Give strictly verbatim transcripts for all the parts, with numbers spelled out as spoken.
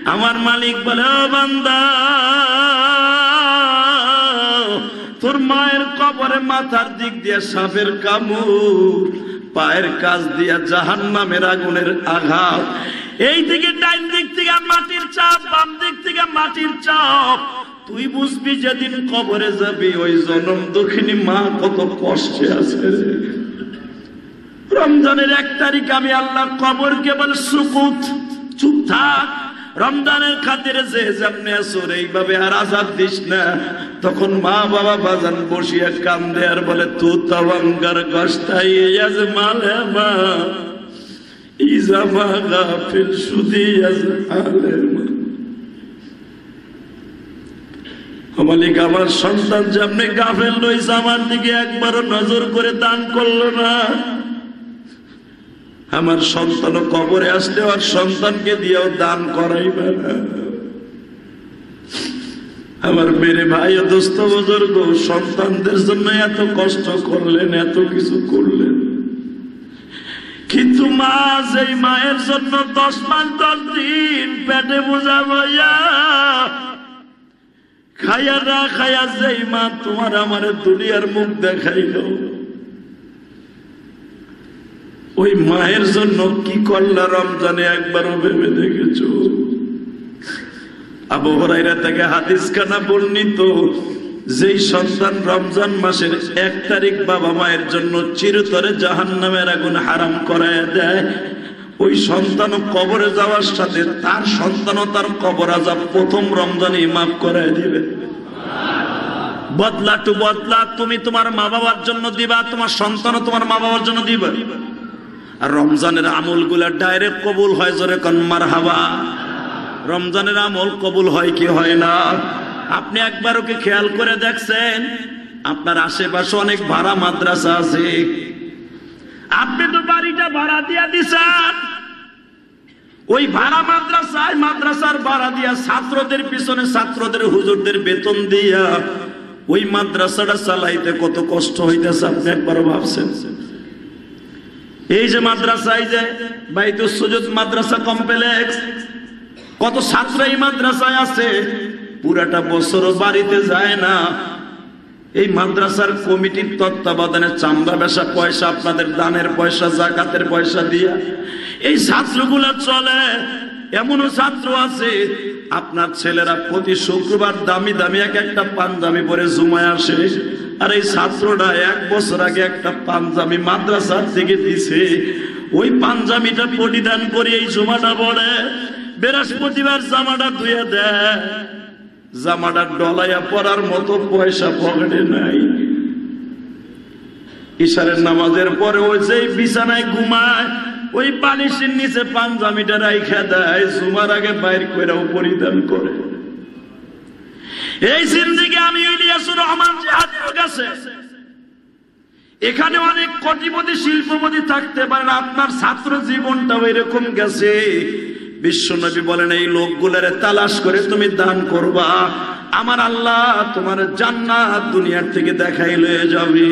আমার মালিক বলে, ও বান্দা, তোর মায়ের কবরে মাথার দিক দিয়ে সাপের কামড়, পায়ের কাছ দিয়া জাহান্নামের আগুনের আঘাত, এই দিকে ডাইন দিক থেকে মাটির চাপ, বাম দিক থেকে মাটির চাপ। তুই বুঝবি যেদিন কবরে যাবি ওই জনম দুঃখিনী মা কত কষ্টে আছে। রমজানের এক তারিখ আমি আল্লাহ কবর কেবল সুকুত, চুপ থাক, রমজানের খাতিরে যে যেমনি আসর এইভাবে আর আজাদ দিস না। তখন মা বাবা বাজান বসিয়া কান্দে আর বলে, তু তবঙ্গার গস্তাই আজ মালে মা ইজামা গাফিল সুদি আজ আলে মা। মালিক, আমার সন্তান যেমনি গাফেল রয়েছে, আমার দিকে একবারও নজর করে দান করলো না। আমার সন্তান কবরে আসলে আর সন্তানকে দিয়েও দান করাইবে না। আমার মেরে ভাই ও দোস্ত বুজুর্গ, সন্তানদের জন্য এত কষ্ট করলেন, এত কিছু করলেন, কিন্তু মা যেই মায়ের জন্য দশ মাস দশ দিন পেটে বোঝা বইয়া খাইয়া না খাইয়া যেই মা তোমার আমার দুনিয়ার মুখ দেখাইল, ওই মায়ের জন্য কি করলা রমজানে একবারও ভেবে দেখেছো? আবু হুরায়রা থেকে হাদিস খানা বর্ণিত, যেই সন্তান রমজান মাসের এক তারিখ বাবা মায়ের জন্য চিরতরে জাহান্নামের আগুন হারাম করায় দেয়, ওই সন্তান কবরে যাওয়ার সাথে তার সন্তানও তার কবর আযাব প্রথম রমজানেই মাফ করায় দিবে। বদলা টু বদলা তুমি তোমার মা বাবার জন্য দিবা, তোমার সন্তানও তোমার মা বাবার জন্য দিবা। আর রমজানের আমল গুলা ডাইরেক্ট কবুল হয়, জোরে কোন মারহাবা। রমজানের আমল কবুল হয় কি হয় না? আপনি একবার ওকে খেয়াল করে দেখছেন? আপনার আশেপাশে অনেক ভাড়া মাদ্রাসা আছে, আপনি তো বাড়িটা ভাড়া দিয়া দিছেন, ওই ভাড়া মাদ্রাসায় মাদ্রাসার ভাড়া দিয়া ছাত্রদের পিছনে ছাত্রদের হুজুরদের বেতন দিয়া ওই মাদ্রাসাটা চালাইতে কত কষ্ট হইতেছে আপনি একবারও ভাবছেন? এই যে মাদ্রাসায় যে বাইতুস সুজুদ মাদ্রাসা কমপ্লেক্স, কত ছাত্র এই মাদ্রাসায় আছে, পুরাটা বছর বাড়িতে যায় না। এই মাদ্রাসার কমিটির তত্ত্বাবধানে চামড়া বেচা পয়সা, আপনাদের দানের পয়সা, যাকাতের পয়সা দিয়া এই ছাত্রগুলা চলে। এমনও ছাত্র আছে, আপনার ছেলেরা প্রতি শুক্রবার দামি দামি এক একটা পাঞ্জাবি পরে জুমায় আসে, আর এই ছাত্রটা এক বছর আগে একটা পাঞ্জাবি মাদ্রাসার থেকে দিছে, ওই পাঞ্জাবিটা পরিধান করে এই জুমাটা পড়ে, বৃহস্পতিবার জামাটা ধুয়ে দেয়, জামাটা ডলাইয়া পরার মতো পয়সা পকেটে নাই। ইশারের নামাজের পরে ওই যে বিছানায় ঘুমায়, ওই বালিশের নিচে পাঞ্জাবিটা রাইখা দেয়, জুমার আগে বাইর কইরাও পরিধান করে। এই জিন্দেগি আমি ইলিয়াসুর রহমান জিহাদের কাছে, এখানে অনেক কোটিপতি শিল্পপতি থাকতে পারেন, আপনার ছাত্র জীবনটাও এরকম গেছে। বিশ্বনবী বলেন, এই লোকগুলারে তালাশ করে তুমি দান করবা, আমার আল্লাহ তোমার জান্নাত দুনিয়ার থেকে দেখাই লয়ে যাবে।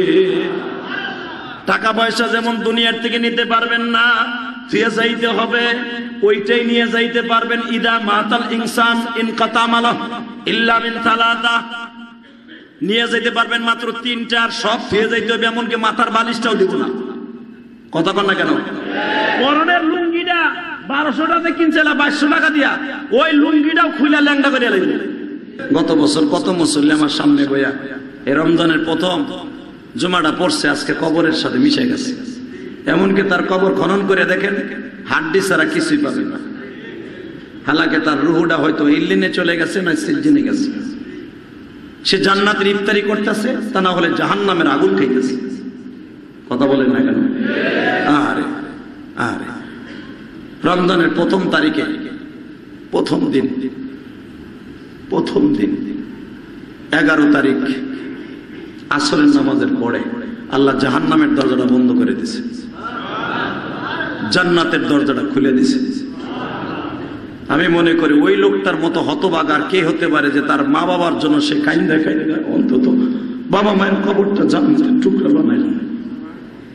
টাকা পয়সা যেমন দুনিয়ার থেকে নিতে পারবেন না, ফিরে যাইতে হবে, ওইটাই নিয়ে যাইতে পারবেন। ইদা মাতাল ইনসান ইনকাতা মালাহ ইল্লা মিন সালাসা, নিয়ে যাইতে পারবেন মাত্র তিনটা, আর সব ফিরে যাইতে হবে, এমনকি মাথার বালিশটাও দিব না। কথা কন না কেন? পরনের লুঙ্গিটা বারোশো টাকা কিনছিলাম বাইশশো টাকা দিয়া, ওই লুঙ্গিটাও খুলে ল্যাংটা করে লাগবে। গত বছর কত মুসল্লি আমার সামনে বইয়া এই রমজানের প্রথম জুমাটা পড়ছে, আজকে কবরের সাথে মিশে গেছে। এমনকি তার কবর খনন করে দেখেন, হাড্ডি ছাড়া কিছুই পাবে না। হালাকে তার রুহুটা হয়তো ইল্লিনে চলে গেছে, না সিজ্জিনে গেছে। সে জান্নাতের ইফতারি করতেছে, তা না হলে জাহান্নামের আগুন খাইতেছে। কথা বলেন না কেন? আরে আরে রমজানের প্রথম তারিখে, প্রথম দিন, প্রথম দিন এগারো তারিখ আসরের নামাজের পরে আল্লাহ জাহান্নামের দরজাটা বন্ধ করে দিছে, জান্নাতের দরজাটা খুলে দিছে। আমি মনে করি ওই লোকটার মতো হতভাগা কে হতে পারে যে তার মা বাবার জন্য সে কাইন্দা কাইন্দা অন্তত বাবা মায়ের কবরটা জান্নাতের টুকরা বানাইল।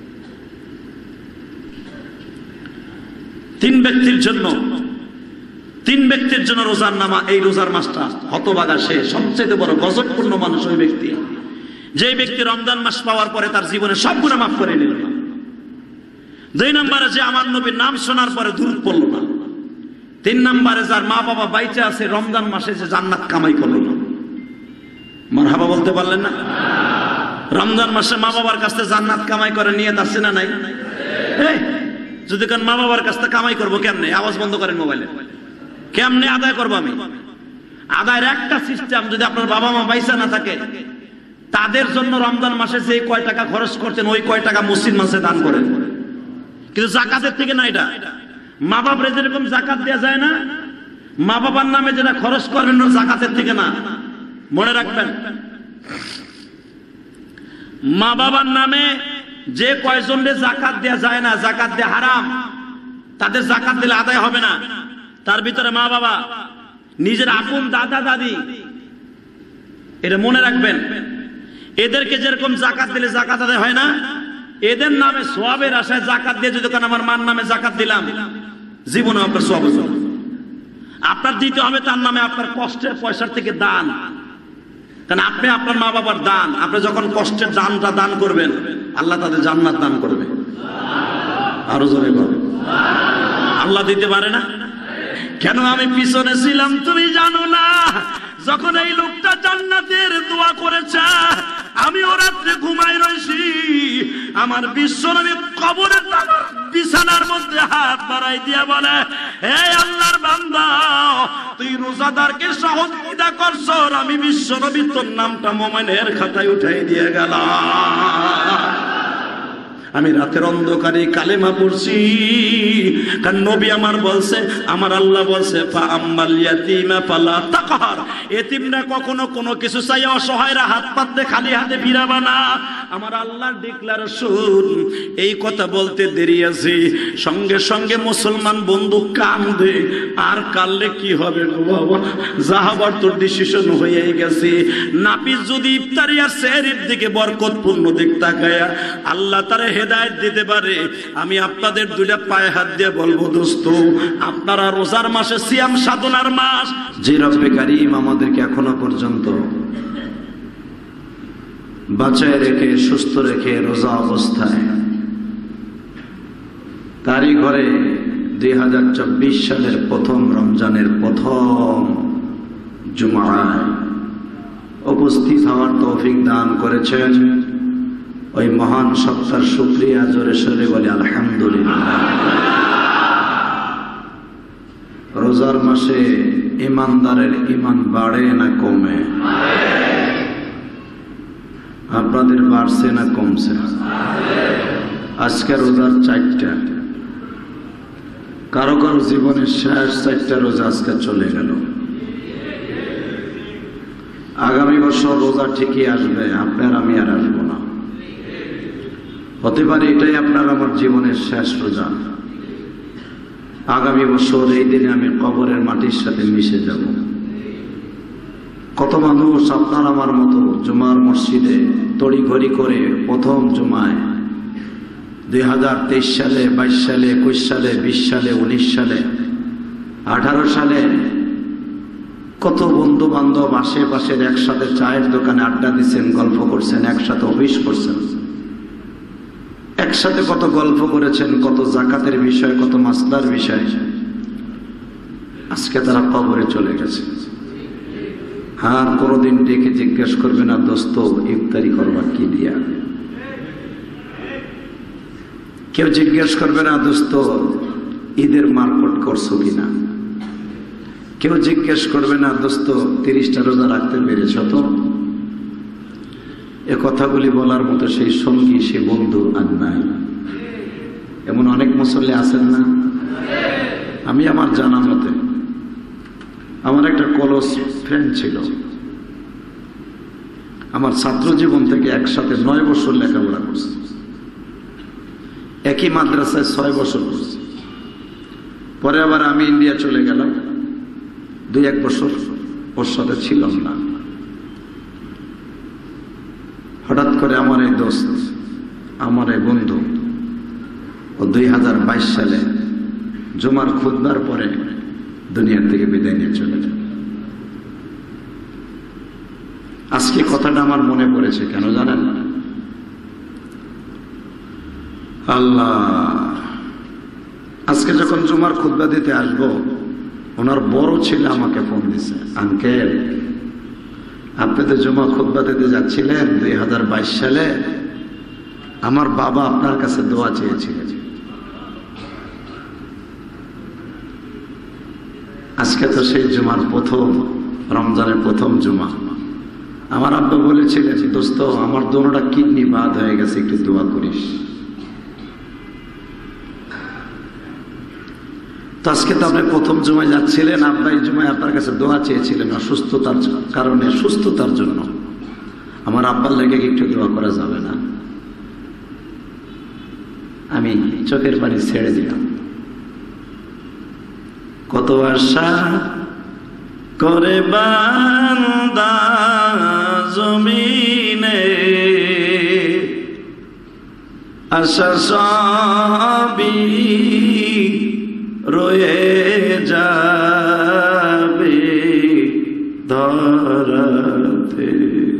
তিন ব্যক্তির জন্য তিন ব্যক্তির জন্য রোজার নামা, এই রোজার মাসটা হতভাগা, সে সবচেয়ে বড় গজবপূর্ণ মানুষ ওই ব্যক্তি, যে ব্যক্তি রমজান মাস পাওয়ার পরে তার জীবনে সব গুনাহ মাফ করে নিল না। দুই নম্বরে যে আমার নবীর নাম শোনার পরে দূর পড়ল না। তিন নম্বরে যার মা বাবা বাইচে আছে রমজান মাসে যে জান্নাত কামাই করলো না। মারহাবা বলতে পারলেন না? রমজান মাসে মা বাবার কাছে জান্নাত কামাই করে নিয়ত আছে না নাই? এই যদি কারণ মা বাবার কাছে কামাই করবো কেমনে? আওয়াজ বন্ধ করেন মোবাইলে। কেমনে আদায় করবো আমি? আদায়ের একটা সিস্টেম, যদি আপনার বাবা মা বাইচা না থাকে তাদের জন্য রমজান মাসে যে কয় টাকা খরচ করতেন ওই কয় টাকা মসজিদ মাসে দান করেন, কিন্তু জাকাতের থেকে না। এটা মা বাবার যেরকম জাকাত দেওয়া যায় না, মা বাবার নামে যেটা খরচ করবেন জাকাতের থেকে না, মনে রাখবেন। মা বাবার নামে যে কয়জনের জাকাত দেওয়া যায় না, জাকাত দেওয়া হারাম, তাদের জাকাত দিলে আদায় হবে না। তার ভিতরে মা বাবা, নিজের আপন দাদা দাদি, এটা মনে রাখবেন। এদেরকে যেরকম জাকাত দিলে জাকাত আদায় হয় না, এদের নামে সওয়াবের আশায় জাকাত দিয়ে যদি আমার মার নামে জাকাত দিলাম, জীবনে আপনার সওয়াব হবে। আপনার দিতে হবে তার নামে আপনার কষ্টের পয়সার থেকে দান, কারণ আপনি আপনার মা বাবার দান, আপনি যখন কষ্টের দানটা দান করবেন আল্লাহ তাদের জান্নাত দান করবে। আরো জোরে বলেন আল্লাহ দিতে পারে না? কেন আমি পিছনে ছিলাম তুমি জানো না? যখন এই লোকটা জান্নাতের দোয়া করেছে আমি ও রাত্রে ঘুমাই রইছি, আমার বিশ্বনবী কবরের বিছানার মধ্যে হাত বাড়াই দিয়া বলে, হে আল্লাহর বান্দা, তুই রোজাদারকে সহযোগিতা করছো, আমি বিশ্বনবী তোর নামটা মুমিনের খাতায় উঠাই দিয়ে গেলাম। আমি রাতের অন্ধকারে কালেমা পড়ছি, কারণ নবী আমার বলছে, আমার আল্লাহ বলছে, ফা আম্মাল ইয়াতীমা ফালা তাকহার, এতিমরা কখনো কোনো কিছু চাই অসহায়রা হাত পাততে খালি হাতে ফিরাবা না। আমার আল্লাহর ডিক্লারেশন। এই কথা বলতে দেরি আছে, সঙ্গে সঙ্গে মুসলমান বন্ধু কান্দে। আর কাললে কি হবে গো বাবা, যাহাবার তোর ডিসিশন হয়ে গেছে। নাপিস যদি ইফতারি আর সেহরির দিকে বরকতপূর্ণ দিক তাকায়া আল্লাহ তারে হেদায়েত দিতে পারে, আমি আপনাদের দুইটা পায়ে হাত দিয়ে বলবো, দোস্ত আপনারা রোজার মাসে সিয়াম সাধনার মাস, যে রব্বে কারীম আমাদেরকে এখনো পর্যন্ত বাঁচায় রেখে সুস্থ রেখে রোজা অবস্থায় তারই ঘরে দুই হাজার চব্বিশ সালের প্রথম রমজানের প্রথম জুমায় উপস্থিত হওয়ার তৌফিক দান করেছেন, ওই মহান সত্তার শুকরিয়া জোরে সরে বলে আলহামদুলিল্লাহ। রোজার মাসে ইমানদারের ইমান বাড়ে না কমে? আপনাদের বাড়ছে না কমছে? আজকে রোজার চারটা, কারো কারো জীবনের শেষ চারটা রোজা আজকে চলে গেল। আগামী বছর রোজা ঠিকই আসবে, আপনার আমি আর আসবো না। হতে পারে এটাই আপনার আমার জীবনের শেষ রোজা। আগামী বছর এই দিনে আমি কবরের মাটির সাথে মিশে যাব। কত মানুষ আপনার আমার মতো জুমার মসজিদে তড়িঘড়ি করে প্রথম জুমায় দুই হাজার তেইশ সালে, বাইশ সালে, একুশ সালে, বিশ সালে, উনিশ সালে, আঠারো সালে কত বন্ধু বান্ধব আশেপাশের একসাথে চায়ের দোকানে আড্ডা দিচ্ছেন, গল্প করছেন, একসাথে অফিস করছেন, একসাথে কত গল্প করেছেন, কত জাকাতের বিষয়, কত মাসলার বিষয়। আজকে তারা কবরে চলে গেছে। আর কোনদিন ডেকে জিজ্ঞেস করবে না, দোস্ত ইফতারি করবা কি দিয়া? কেউ জিজ্ঞেস করবে না, দোস্ত ঈদের মার্কেট করছো কিনা? কেউ জিজ্ঞেস করবে না, দোস্ত তিরিশটা রোজা রাখতে পেরেছ তো? এ কথাগুলি বলার মতো সেই সঙ্গী, সে বন্ধু আর নাই। এমন অনেক মুসল্লি আছেন না? আমি আমার জানা মতে, আমার একটা ক্লোজ ফ্রেন্ড ছিল, আমার ছাত্র জীবন থেকে একসাথে নয় বছর লেখাপড়া করছে, একই মাদ্রাসায় ছয় বছর করছে। পরে আবার আমি ইন্ডিয়া চলে গেলাম, দুই এক বছর ওর সাথে ছিলাম না। হঠাৎ করে আমার এই দোস্ত, আমার এই বন্ধু, ও দুই হাজার বাইশ সালে জুমার খুতবার পরে দুনিয়ার থেকে বিদায় নিয়ে চলে যাবে। আজকে কথাটা আমার মনে পড়েছে, কেন জানেন? আল্লাহ, আজকে যখন জুমার খুতবা দিতে আসবো, ওনার বড় ছেলে আমাকে ফোন দিছে, আঙ্কেল আপনি তো জুমা খুতবা দিতে যাচ্ছিলেন দুই হাজার বাইশ সালে, আমার বাবা আপনার কাছে দোয়া চেয়েছিলেন। আজকে তো সেই জুমার প্রথম, রমজানের প্রথম জুমা। আমার আব্বা বলেছিলেন, দোস্ত আমার দোনোটা কিডনি বাদ হয়ে গেছে, একটু দোয়া করিস। তো আজকে তো আপনি প্রথম জুমায় যাচ্ছিলেন, আব্বা এই জুমায় আপনার কাছে দোয়া চেয়েছিলেন অসুস্থতার কারণে, সুস্থতার জন্য। আমার আব্বার লেগে একটু দোয়া করা যাবে না? আমি চোখের পানি ছেড়ে দিলাম। কত আশা করে বান্দা জমিনে, আশা সবই রয়ে যাবে ধরাতে।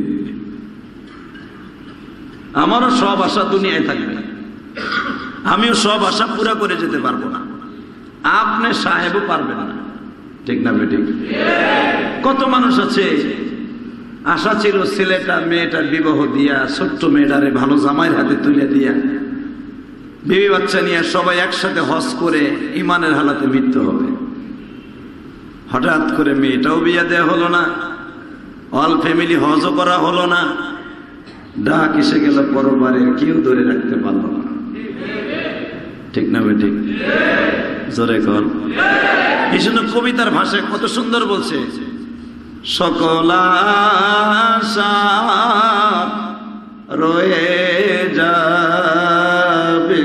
আমারও সব আশা দুনিয়ায় থাকবে, আমিও সব আশা পুরা করে যেতে পারবো না, আপনি সাহেবও পারবেন না, ঠিক না বেঠিক? কত মানুষ আছে আশা ছিল ছেলেটা মেয়েটার বিবাহ দিয়া, ছোট্ট মেয়েটারে ভালো জামাইয়ের হাতে তুলে দিয়া, বিবি বাচ্চা নিয়ে সবাই একসাথে হজ করে ইমানের হালাতে মৃত্যু হবে। হঠাৎ করে মেয়েটাও বিয়ে দেওয়া হলো না, অল ফ্যামিলি হজও করা হলো না, ডাক এসে গেল পরবারে, কেউ ধরে রাখতে পারলো না, ঠিক না বেঠিক? জোরে কর। এই জন্য কবিতার ভাষায় কত সুন্দর বলছে, সকল আশা রয়ে যাবে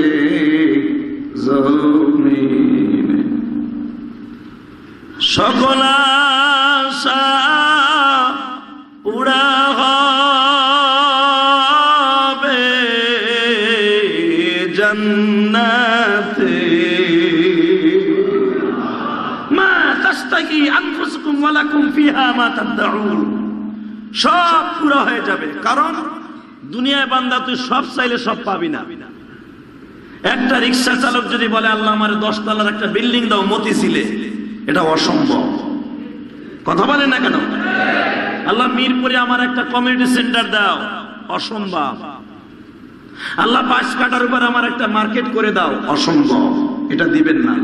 জমিনে, সকল আশা উড়া হবে জান্নাতে, মা তাস্তাগি আনফুসুকুম ওয়া লাকুম ফিহা মা তাদউন। সব পুরো হয়ে যাবে, কারণ দুনিয়ায় বান্দা তুই সব চাইলে সব পাবি না। একটা রিক্সা চালক যদি বলে আল্লাহ আমার দশ তলার একটা বিল্ডিং দাও মতিঝিলে, এটা অসম্ভব। কথা বলে না কেন? আল্লাহ মিরপুরে আমার একটা কমিউনিটি সেন্টার দাও, অসম্ভব। আল্লাহ পাঁচ কাটার উপর আমার একটা মার্কেট করে দাও, অসম্ভব, এটা দিবেন না।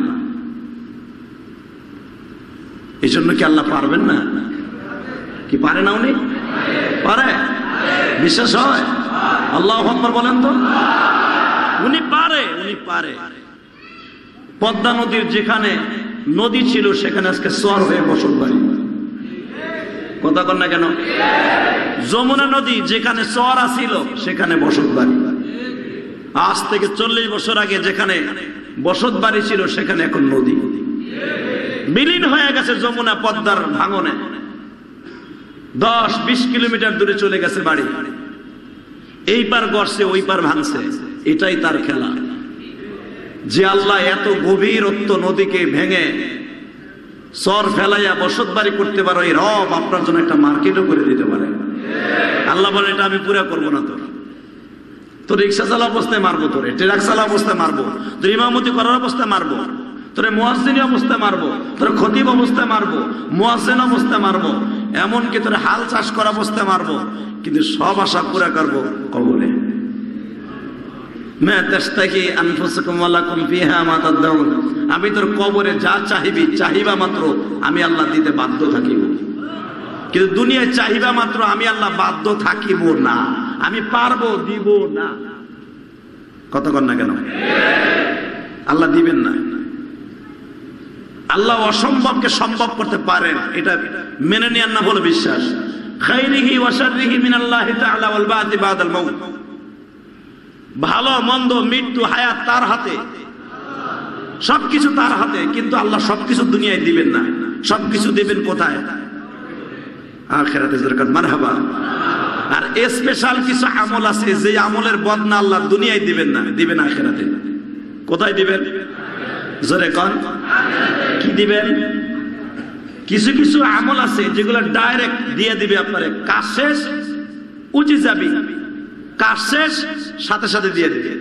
এই জন্য কি আল্লাহ পারবেন না? কি পারে না? উনি পারে, বিশ্বাস হয়? আল্লাহু আকবার বলেন তো। উনি পারে, উনি পারে। পদ্মা নদীর যেখানে নদী ছিল সেখানে আজকে চর হয়ে বসত বাড়ি। কথা কন না কেন? যমুনা নদী যেখানে চর আছিল সেখানে বসত বাড়ি। আজ থেকে চল্লিশ বছর আগে যেখানে বসত বাড়ি ছিল সেখানে এখন নদী বিলীন হয়ে গেছে। যমুনা পদ্মার ভাঙনে দশ বিশ কিলোমিটার দূরে চলে গেছে বাড়ি। এই পার গড়ছে, ওই পার ভাঙছে, এটাই তার খেলা। যে আল্লাহ এত গভীরত্ব নদীকে ভেঙে চর ফেলাইয়া বসত বাড়ি করতে পারো, এই রব আপনার জন্য একটা মার্কেটও করে দিতে পারে। আল্লাহ বলে এটা আমি পুরা করবো না, তোর তোর রিক্সা চালা অবস্থায় মারবো, তোর ট্রাক চালা অবস্থায় মারবো, তোর ইমামতি করার অবস্থায় মারবো, তোরে মুয়াজ্জিন অবস্থায় মারবো, তোর খতিব অবস্থায় মারবো, মুয়াজ্জিন অবস্থায় মারবো, এমনকি তোর হাল চাষ করা অবস্থায় মারবো, কিন্তু সব আশা পুরা করবো কবরে। আমি তোর কবরে যা চাহিবি, চাহিবা মাত্র আমি আল্লাহ দিতে বাধ্য থাকিব, কিন্তু দুনিয়ায় চাহিবা মাত্র আমি আল্লাহ বাধ্য থাকিব না, আমি পারবো দিব না। কতক্ষণ না কেন? আল্লাহ দিবেন না। আল্লাহ অসম্ভবকে সম্ভব করতে পারেন, এটা মেনে নেওয়ার না বলে বিশ্বাস। খাইরিহি ওয়া শাররিহি মিনাল্লাহি তাআলা ওয়াল বা'থি বাদাল মাউত। ভালো মন্দ, মৃত্যু, হায়াত তার হাতে, সবকিছু তার হাতে, কিন্তু আল্লাহ সবকিছু দুনিয়ায় দিবেন না। সবকিছু দিবেন কোথায়? আখিরাতে। দরকার মারহাবা। আর স্পেশাল কিছু আমল আছে যে আমলের বদনা আল্লাহ দুনিয়ায় দিবেন না, দিবেন আখিরাতে। কোথায় দিবেন? জোরে কোন কি দিবেন? কিছু কিছু আমল আছে যেগুলো ডাইরেক্ট দিয়ে দিবে আপনারে, কাজ শেষ উজি যাবি, কাজ শেষ সাথে সাথে দিয়ে দিবে।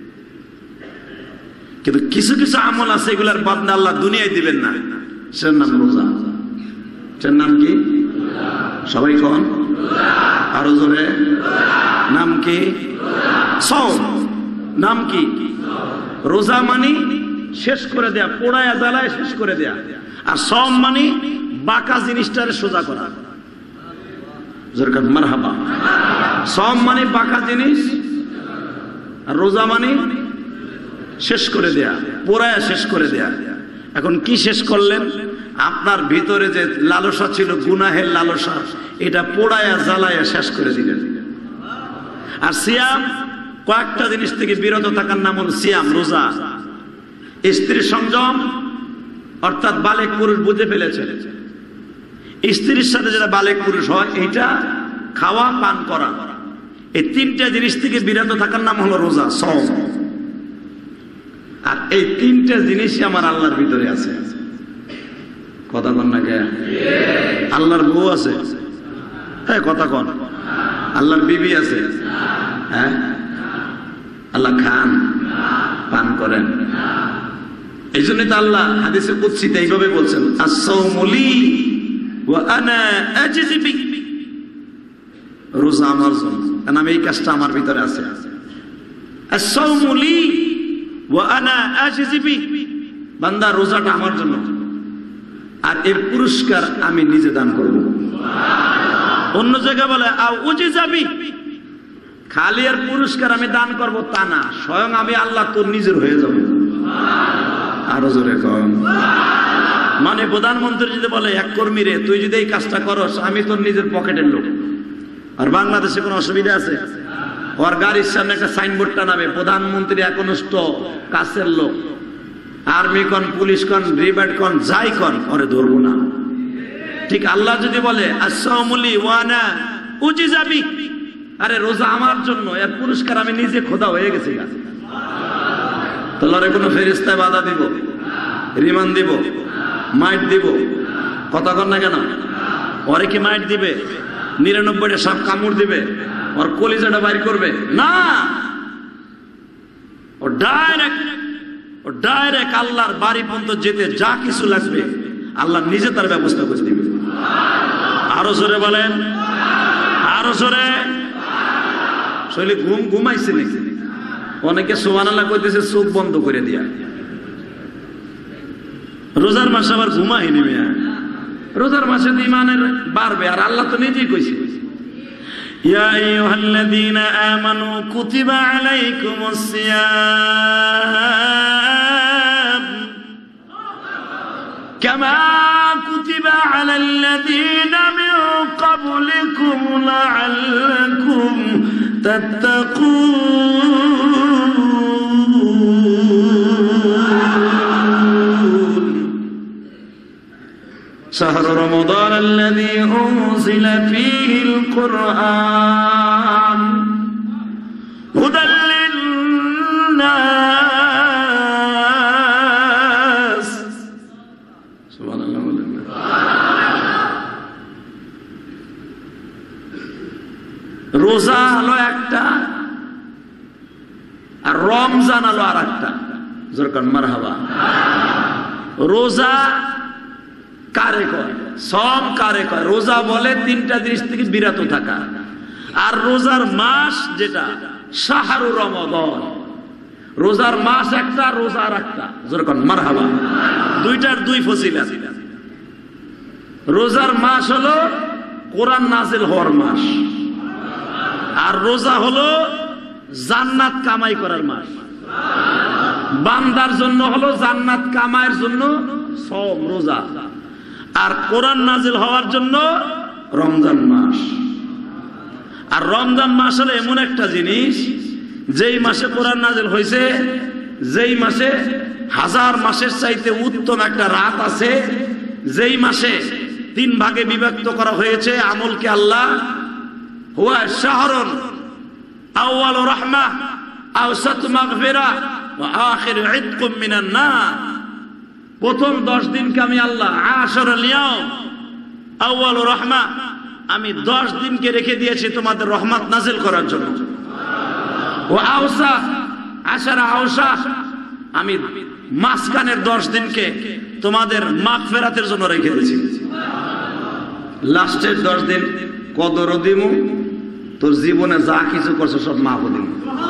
কিন্তু কিছু কিছু আমল আছে এগুলার বদলা আল্লাহ দুনিয়ায় দিবেন না, সেটার নাম রোজা। সেটার নাম কি? সবাই কোন আরো জোরে, নাম কি? সওম। নাম কি? রোজা মানি শেষ করে দেয়া, পোড়ায়া জ্বালায় শেষ করে দেয়া। আর সওম মানি বাঁকা জিনিসটারে সোজা করা। মারহাবা। সওম মানে বাঁকা জিনিস, আর রোজা মানে শেষ করে দেয়া, পোড়ায়া শেষ করে দেয়া। এখন কি শেষ করলেন? আপনার ভিতরে যে লালসা ছিল, গুনাহের লালসা, এটা পোড়ায়া জ্বালায়া শেষ করে দিলেন। আর সিয়াম, কয়েকটা জিনিস থেকে বিরত থাকার নাম হল সিয়াম, রোজা। স্ত্রী সংযম, অর্থাৎ বালেক পুরুষ বুঝে ফেলেছে, স্ত্রীর সাথে যেটা বালেক পুরুষ হয় এইটা খাওয়া পান করা, এই তিনটা জিনিস থেকে বিরত থাকার নাম হলো রোজা, সওম। আর এই তিনটা জিনিসই আমার আল্লাহর ভিতরে আছে। কথা কন না কে? আল্লাহর বউ আছে, হ্যাঁ কথা কন। আল্লাহর বিবি আছে, হ্যাঁ। আল্লাহ খান পান করেন। এই জন্য তো আল্লাহ হাদিসে কুদসিতে এইভাবে বলছেন, আস-সাওমু লি ওয়া আনা আজজি বিহি। রোজা আমার জন্য, কারণ আমি এই কাজটা আমার ভিতরে আছে। আস-সাওমু লি ওয়া আনা আজজি বিহি। বান্দা রোজাটা আমার জন্য, আর এর পুরস্কার আমি নিজে দান করব। অন্য জায়গায় বলে আও উজিজা বিহি, খালি এর পুরস্কার আমি দান করব তা না, স্বয়ং আমি আল্লাহ তোর নিজের হয়ে যাব। আরো জোরে কম। মানে প্রধানমন্ত্রী যদি বলে এক কর্মী রে, তুই যদি এই কাজটা করস, আমি তোর নিজের পকেটের লোক। আর বাংলাদেশে কোনো অসুবিধা আছে? ওর গাড়ির সামনে একটা সাইনবোর্ড টানাবে, প্রধানমন্ত্রী একনিষ্ঠ কাছের লোক। আর্মি কন, পুলিশ কন, রিবার্ড কন, যাই কন, ওরে ধরবো না। ঠিক আল্লাহ যদি বলে আস-সাওমু লি ওয়া আনা উজিজা বিহি, আরে রোজা আমার জন্য, এর পুরস্কার আমি নিজে খোদা হয়ে গেছি। তাহলে কোনো ফেরেশতায় বাধা দিব, রিমান্ড দিব, মাইট দিব? কথা কন না কেন? ওরে কি মাইট দিবে? নিরানব্বইটা সব কামড় দিবে, ওর কলিজাটা বাইর করবে না। ও ডাইরেক্ট ও ডাইরেক্ট আল্লাহর বাড়ি পর্যন্ত যেতে যা কিছু লাগবে আল্লাহ নিজে তার ব্যবস্থা করে দিবে। আরো জোরে বলেন, আরো জোরে। শৈলী ঘুম ঘুমাইছে নাকি? অনেকে সুবহানাল্লাহ কইতেছে চোখ বন্ধ করে দিয়া। রোজার মাসে আবার ঘুমাইনি মিয়া। রোজার মাসে ঈমানের বাড়বে, আর আল্লাহ তো নিজেই কইছে, ইয়া আইয়ুহাল্লাযীনা আমানু কুতিবা আলাইকুমুস সিয়াম কামা কুতিবা আলাল্লাযীনা মিন ক্বাবলিকুম লাআল্লাকুম তাত্তাকুন। শাহরু রমাদান আল্লাযী উনজিলা ফীহিল কুরআন হুদাল লিন-নাস। সুবহানাল্লাহ। রোজা হলো একটা, আর রমজান হলো আর একটা। জোরকান মারহাবা। রোজা কারে কয়? সওম কারে কয়? রোজা বলে তিনটা জিনিস থেকে বিরত থাকা। আর রোজার মাস যেটা শাহরু রমাদান, রোজার মাস একটা, রোজার একটা। জোরকান মারহাবা। দুইটার দুই ফজিলত। রোজার মাস হলো কোরআন নাজিল হওয়ার মাস, আর রোজা হলো জান্নাত কামাই করার মাস। বান্দার জন্য হলো জান্নাত কামাইয়ের জন্য সওম, রোজা। আর কোরআন নাজিল হওয়ার জন্য রমজান মাস। আর রমজান মাস হলো এমন একটা জিনিস, যেই মাসে কোরআন নাজিল হয়েছে, যেই মাসে হাজার মাসের চাইতে উত্তম একটা রাত আছে, যেই মাসে তিন ভাগে বিভক্ত করা হয়েছে আমলকে। আল্লাহ হুয়া শাহরুন আউয়ালু রাহমাহ আওসাতু মাগফিরাহ ওয়া আখিরু ইতকুম মিনান নার। প্রথম দশ দিনকে আমি আল্লাহ আশারুল ইয়াউম আউয়াল রহমা, আমি দশ দিনকে রেখে দিয়েছি তোমাদের রহমত নাজিল করার জন্য। ও আওসা আশারা আওসা, আমি মাঝখানের দশ দিনকে তোমাদের মাগফিরাতের জন্য রেখে দিয়েছি। লাস্টের দশ দিন কদরও দিমু, তোর জীবনে যা কিছু করছো সব মাফও দিমু।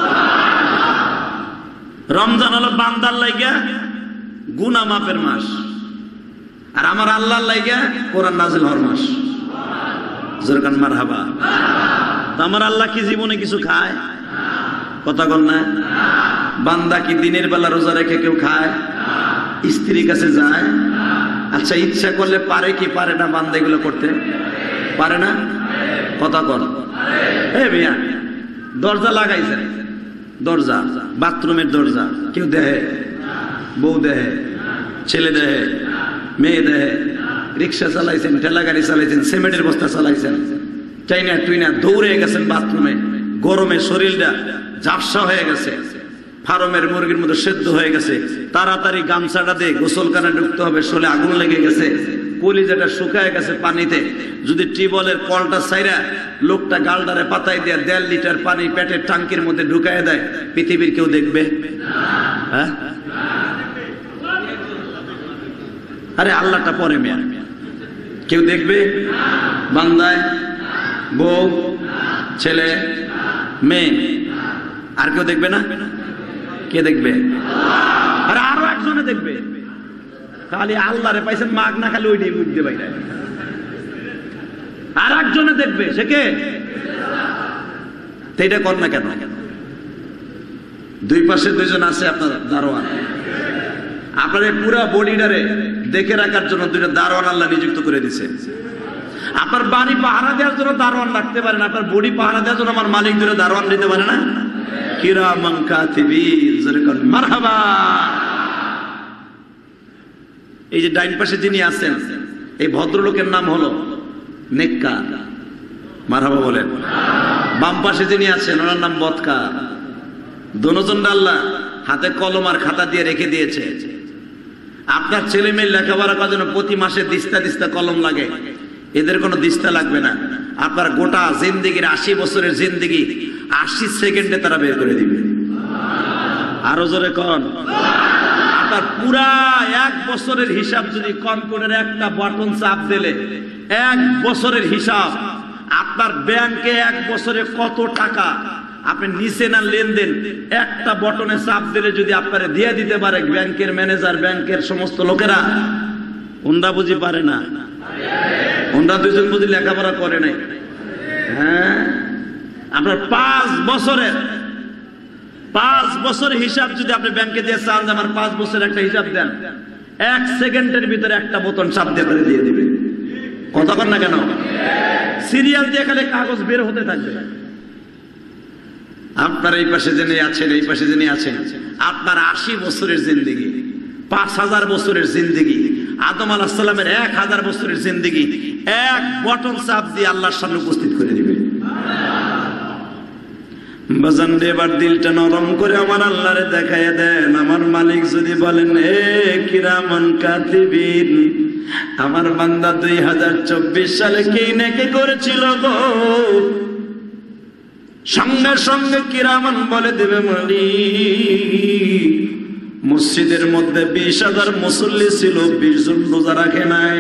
রমজান হলো বান্দার লাইগা গুনাহ মাফের মাস, আর আমার আল্লাহর লাইগা কোরআন নাজিল হওয়ার মাস। জোরকান মারহাবা। তো আমার আল্লাহ কি জীবনে কিছু খায়? কথা বল না। বান্দা কি দিনের বেলা রোজা রেখে কেউ খায়? স্ত্রীর কাছে যায়? আচ্ছা, ইচ্ছা করলে পারে কি পারে না বান্দা এগুলো করতে? পারে না? কথা বল। এই মিয়া, দরজা লাগাইছে, দরজা বাথরুমের দরজা কেউ দেহে? বউ দেহে, ছেলে দেহে, মেয়ে দেহে। রিক্সা চালাইছেন, ঠেলা গাড়ি চালাইছেন, সিমেন্টের বস্তা চালাইছেন, চাই না তুই না দৌড়ে গেছেন বাথরুমে, গরমে শরীরটা ঝাপসা হয়ে গেছে, ফার্মের মুরগির মধ্যে সেদ্ধ হয়ে গেছে, তাড়াতাড়ি গামছাটা দিয়ে গোসলখানে ঢুকতে হবে, শোলে আগুন লেগে গেছে, কলিজাটা শুকায় গেছে পানিতে। যদি টিউবওয়েলের কলটা ছাইরা লোকটা গালটারে পাতায় দিয়ে দেড় লিটার পানি পেটের টাঙ্কির মধ্যে ঢুকায় দেয়, পৃথিবীর কেউ দেখবে? হ্যাঁ, আরে আল্লাহটা পরে মেয়া, কেউ দেখবে? বান্দায় বউ, ছেলে, মেয়ে, আর কেউ দেখবে না? কে দেখবে? আরে আরো একজনে দেখবে। খালি আল্লাহরে পাইছেন মাগ না, খালি ওইটাই বুঝতে পাইরা আর একজনে দেখবে। সে কে? এইটা কর না কেন? দুই পাশে দুইজন আছে আপনার দারোয়ান, আপনার পুরা বডিটারে দেখে রাখার জন্য দুইটা দারোয়ান আল্লাহ নিযুক্ত করে দিছে। আপনার বাড়ি পাহারা দেওয়ার জন্য দারোয়ান রাখতে পারেন, আপনার বডি পাহারা দেওয়ার জন্য আমার মালিক দুটো দারোয়ান দিতে পারে না? কিরামান কাতিবিন, মারহাবা। এই যে ডাইন পাশে যিনি আছেন, এই ভদ্রলোকের নাম হলো নেককার, মারহাবা বলেন। বাম পাশে যিনি আছেন ওনার নাম বদকার। দুজন আল্লাহ হাতে কলম আর খাতা দিয়ে রেখে দিয়েছে। আপনার ছেলে মেয়ে লেখাপড়া করার জন্য প্রতি মাসে দিস্তা দিস্তা কলম লাগে, এদের কোনো দিস্তা লাগবে না। আপনার গোটা জিন্দিগির আশি বছরের জিন্দিগি আশি সেকেন্ডে তারা বের করে দিবে। আরো জোরে কন। আপনার পুরা এক বছরের হিসাব যদি কম্পিউটারে একটা বাটন চাপ দিলে এক বছরের হিসাব, আপনার ব্যাংকে এক বছরে কত টাকা আপনি নিচে না লেনদেন, একটা বটনে চাপ দিলে যদি আপনারা দিয়ে দিতে পারে ব্যাংকের ম্যানেজার, ব্যাংকের সমস্ত লোকেরা, ওনরা বুঝি পারে না? ওনরা দুজন বুঝি লেখাপড়া করে নাই? হ্যাঁ, আপনার পাঁচ বছরের পাঁচ বছরের হিসাব যদি আপনি ব্যাংকে দিয়ে চান, আমার পাঁচ বছরের একটা হিসাব দেন, এক সেকেন্ডের ভিতরে একটা বোতন চাপ দিয়ে করে দিয়ে দিবে। কথা বল না কেন? সিরিয়াল দিয়ে খালি কাগজ বের হতে থাকবে। আপনার এই পাশে যিনি আছেন, এই পাশে যিনি আছেন, আপনার আশি বছরের জিন্দিগি, পাঁচ হাজার বছরের জিন্দিগি, আদম আলাইহিস সালামের এক হাজার বছরের জিন্দিগি এক বটন চাপ দিয়ে আল্লাহর সামনে উপস্থিত করে দিবে। বাজান রে, এবার দিলটা নরম করে আমার আল্লাহরে দেখাইয়া দেন। আমার মালিক যদি বলেন, এ কিরামান কাতিবিন, আমার বান্দা দুই হাজার চব্বিশ সালে কি নেকি করেছিল গো, সঙ্গে সঙ্গে কিরামান বলে দেবে, মালিক মসজিদের মধ্যে বিশ হাজার মুসল্লি ছিল, বিশ জন রোজা রাখে নাই।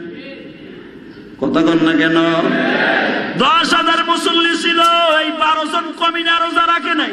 কথা কন না কেন? দশ হাজার মুসল্লি ছিল, এই বারো জন কমিনা রোজা রাখে নাই।